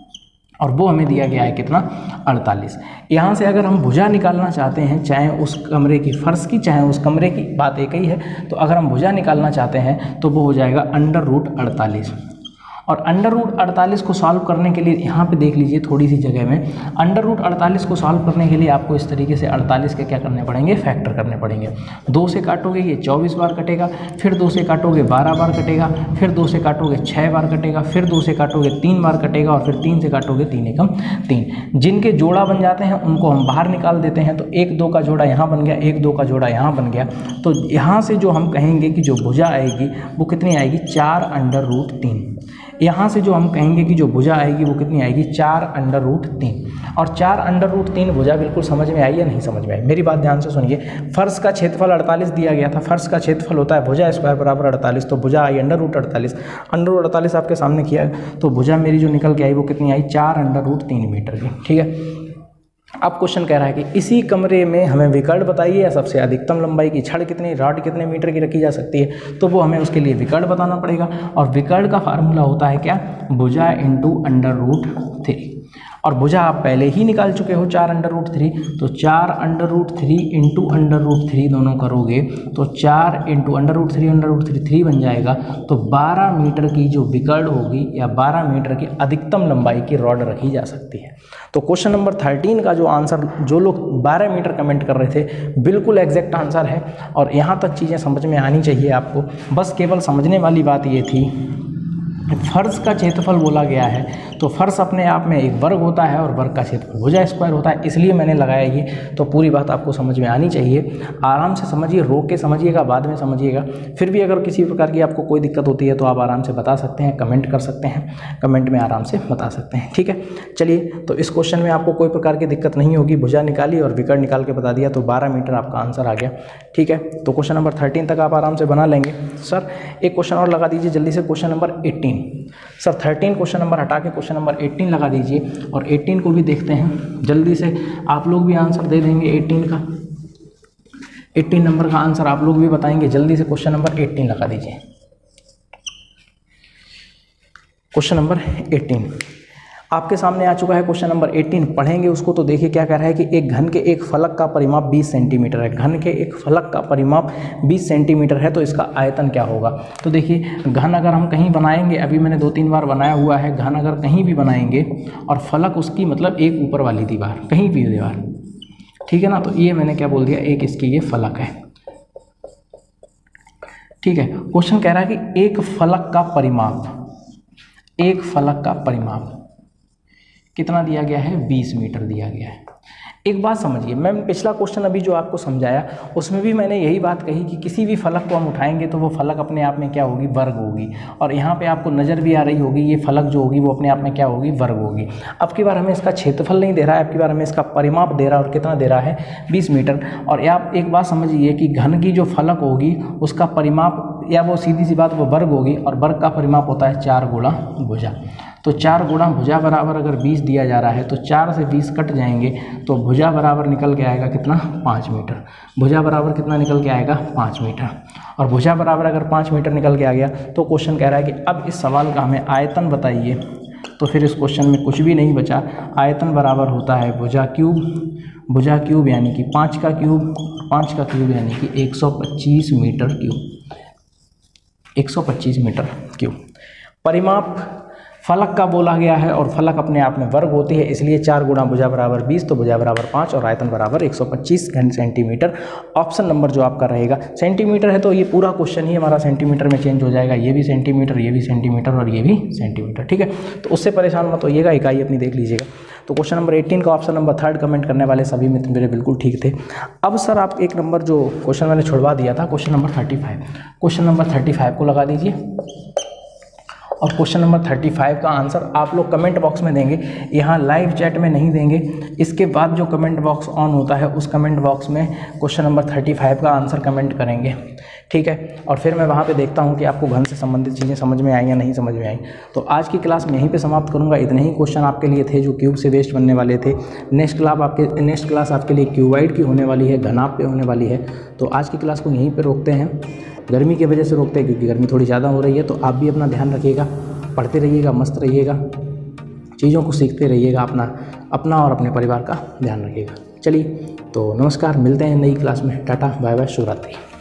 A: और वो हमें दिया गया है कितना? अड़तालीस। यहाँ से अगर हम भुजा निकालना चाहते हैं, चाहे उस कमरे की फर्श की चाहे उस कमरे की, बात एक ही है, तो अगर हम भुजा निकालना चाहते हैं तो वो हो जाएगा अंडर रूट अड़तालीस। और अंडर रूट अड़तालीस को सॉल्व करने के लिए यहाँ पे देख लीजिए थोड़ी सी जगह में, अंडर रूट अड़तालीस को सॉल्व करने के लिए आपको इस तरीके से अड़तालीस के क्या करने पड़ेंगे? फैक्टर करने पड़ेंगे। दो से काटोगे ये चौबीस बार कटेगा, फिर दो से काटोगे बारह बार कटेगा, फिर दो से काटोगे छः बार कटेगा, फिर दो से काटोगे तीन बार कटेगा, और फिर तीन से काटोगे तीन एकम तीन। जिनके जोड़ा बन जाते हैं उनको हम बाहर निकाल देते हैं, तो एक दो का जोड़ा यहाँ बन गया, एक दो का जोड़ा यहाँ बन गया। तो यहाँ से जो हम कहेंगे कि जो भुजा आएगी वो कितनी आएगी? चार अंडर रूट तीन। यहाँ से जो हम कहेंगे कि जो भुजा आएगी वो कितनी आएगी? चार अंडर रूट तीन। और चार अंडर रूट तीन भुजा बिल्कुल समझ में आई या नहीं समझ में आई? मेरी बात ध्यान से सुनिए। फर्श का क्षेत्रफल अड़तालीस दिया गया था, फर्श का क्षेत्रफल होता है भुजा स्क्वायर बराबर अड़तालीस, तो भुजा आई अंडर रूट अड़तालीस। अंडर रूट अड़तालीस आपके सामने किया, तो भुजा मेरी जो निकल के आई वो कितनी आई? चार अंडर रूट तीन मीटर की। ठीक है, अब क्वेश्चन कह रहा है कि इसी कमरे में हमें विकर्ण बताइए या सबसे अधिकतम लंबाई की छड़ कितनी, रॉड कितने मीटर की रखी जा सकती है, तो वो हमें उसके लिए विकर्ण बताना पड़ेगा। और विकर्ण का फार्मूला होता है क्या? भुजा इंटू अंडर रूट थ्री। और भुजा आप पहले ही निकाल चुके हो चार अंडर रूट थ्री, तो चार under root three into under root three दोनों करोगे तो चार into under root three under root three three बन जाएगा। तो बारह मीटर की जो विकर्ण होगी या बारह मीटर की अधिकतम लंबाई की रॉड रखी जा सकती है। तो क्वेश्चन नंबर थर्टीन का जो आंसर, जो लोग बारह मीटर कमेंट कर रहे थे, बिल्कुल एग्जैक्ट आंसर है। और यहाँ तक चीज़ें समझ में आनी चाहिए आपको। बस केवल समझने वाली बात ये थी, फर्श का क्षेत्रफल बोला गया है तो फर्श अपने आप में एक वर्ग होता है और वर्ग का क्षेत्रफल भुजा स्क्वायर होता है, इसलिए मैंने लगाया ये। तो पूरी बात आपको समझ में आनी चाहिए। आराम से समझिए, रोक के समझिएगा, बाद में समझिएगा। फिर भी अगर किसी प्रकार की आपको कोई दिक्कत होती है तो आप आराम से बता सकते हैं, कमेंट कर सकते हैं, कमेंट में आराम से बता सकते हैं। ठीक है, चलिए, तो इस क्वेश्चन में आपको कोई प्रकार की दिक्कत नहीं होगी। भुजा निकाली और विकर्ण निकाल के बता दिया, तो बारह मीटर आपका आंसर आ गया। ठीक है, तो क्वेश्चन नंबर थर्टीन तक आप आराम से बना लेंगे। सर एक क्वेश्चन और लगा दीजिए जल्दी से, question number eighteen. Sir thirteen question number हटा के क्वेश्चन नंबर एटीन लगा दीजिए, और एटीन को भी देखते हैं जल्दी से। आप लोग भी आंसर दे देंगे एटीन का, एटीन नंबर का आंसर आप लोग भी बताएंगे जल्दी से। क्वेश्चन नंबर एटीन लगा दीजिए, क्वेश्चन नंबर एटीन आपके सामने आ चुका है। क्वेश्चन नंबर एटीन पढ़ेंगे उसको, तो देखिए क्या कह रहा है कि एक घन के एक फलक का परिमाप बीस सेंटीमीटर है। घन के एक फलक का परिमाप बीस सेंटीमीटर है, तो इसका आयतन क्या होगा? तो देखिए, घन अगर हम कहीं बनाएंगे, अभी मैंने दो तीन बार बनाया हुआ है, घन अगर कहीं भी बनाएंगे और फलक उसकी मतलब एक ऊपर वाली दीवार, कहीं भी दीवार, ठीक है ना, तो ये मैंने क्या बोल दिया, एक इसकी ये फलक है। ठीक है, क्वेश्चन कह रहा है कि एक फलक का परिमाप, एक फलक का परिमाप कितना दिया गया है? बीस मीटर दिया गया है। एक बात समझिए, मैं पिछला क्वेश्चन अभी जो आपको समझाया उसमें भी मैंने यही बात कही कि किसी भी फलक को हम उठाएंगे तो वो फलक अपने आप में क्या होगी? वर्ग होगी। और यहाँ पे आपको नज़र भी आ रही होगी, ये फलक जो होगी वो अपने आप में क्या होगी? वर्ग होगी। अब की बार हमें इसका क्षेत्रफल नहीं दे रहा है, अब की बार हमें इसका परिमाप दे रहा है, और कितना दे रहा है? बीस मीटर। और आप एक बात समझिए कि घन की जो फलक होगी उसका परिमाप, या वो सीधी सी बात वो वर्ग होगी, और वर्ग का परिमाप होता है चार गुणा भुजा। तो चार गुणा भुजा बराबर अगर बीस दिया जा रहा है तो चार से बीस कट जाएंगे तो भुजा बराबर निकल के आएगा कितना, पाँच मीटर। भुजा बराबर कितना निकल के आएगा, पाँच मीटर। और भुजा बराबर अगर पाँच मीटर निकल के आ गया तो क्वेश्चन कह रहा है कि अब इस सवाल का हमें आयतन बताइए। तो फिर इस क्वेश्चन में कुछ भी नहीं बचा, आयतन बराबर होता है भुजा क्यूब, भुजा क्यूब यानी कि पाँच का क्यूब, पाँच का क्यूब यानी कि एक सौ पच्चीस मीटर क्यूब, एक सौ पच्चीस मीटर क्यूब। परिमाप फलक का बोला गया है और फलक अपने आप में वर्ग होती है, इसलिए चार गुणा भुजा बराबर बीस, तो भुजा बराबर पाँच और आयतन बराबर एक सौ पच्चीस घन सेंटीमीटर। ऑप्शन नंबर जो आपका रहेगा, सेंटीमीटर है तो ये पूरा क्वेश्चन ही हमारा सेंटीमीटर में चेंज हो जाएगा, ये भी सेंटीमीटर, ये भी सेंटीमीटर और ये भी सेंटीमीटर, ठीक है। तो उससे परेशान मत होइएगा, इकाई अपनी देख लीजिएगा। तो क्वेश्चन नंबर अठारह का ऑप्शन नंबर थर्ड कमेंट करने वाले सभी मित्र मेरे बिल्कुल ठीक थे। अब सर आप एक नंबर जो क्वेश्चन मैंने छुड़वा दिया था, question number thirty five, question number thirty five को लगा दीजिए और क्वेश्चन नंबर पैंतीस का आंसर आप लोग कमेंट बॉक्स में देंगे, यहाँ लाइव चैट में नहीं देंगे। इसके बाद जो कमेंट बॉक्स ऑन होता है उस कमेंट बॉक्स में क्वेश्चन नंबर पैंतीस का आंसर कमेंट करेंगे, ठीक है। और फिर मैं वहाँ पे देखता हूँ कि आपको घन से संबंधित चीज़ें समझ में आई या नहीं समझ में आई। तो आज की क्लास में यहीं पे समाप्त करूँगा। इतने ही क्वेश्चन आपके लिए थे जो क्यूब से वेस्ट बनने वाले थे। नेक्स्ट क्लास आपके नेक्स्ट क्लास आपके लिए क्यूबाइड की होने वाली है, घनाभ पे होने वाली है। तो आज की क्लास को यहीं पर रोकते हैं, गर्मी की वजह से रोकते हैं क्योंकि गर्मी थोड़ी ज़्यादा हो रही है। तो आप भी अपना ध्यान रखिएगा, पढ़ते रहिएगा, मस्त रहिएगा, चीज़ों को सीखते रहिएगा, अपना अपना और अपने परिवार का ध्यान रखिएगा। चलिए तो नमस्कार, मिलते हैं नई क्लास में। टाटा बाय बाय, शुभ रात्रि।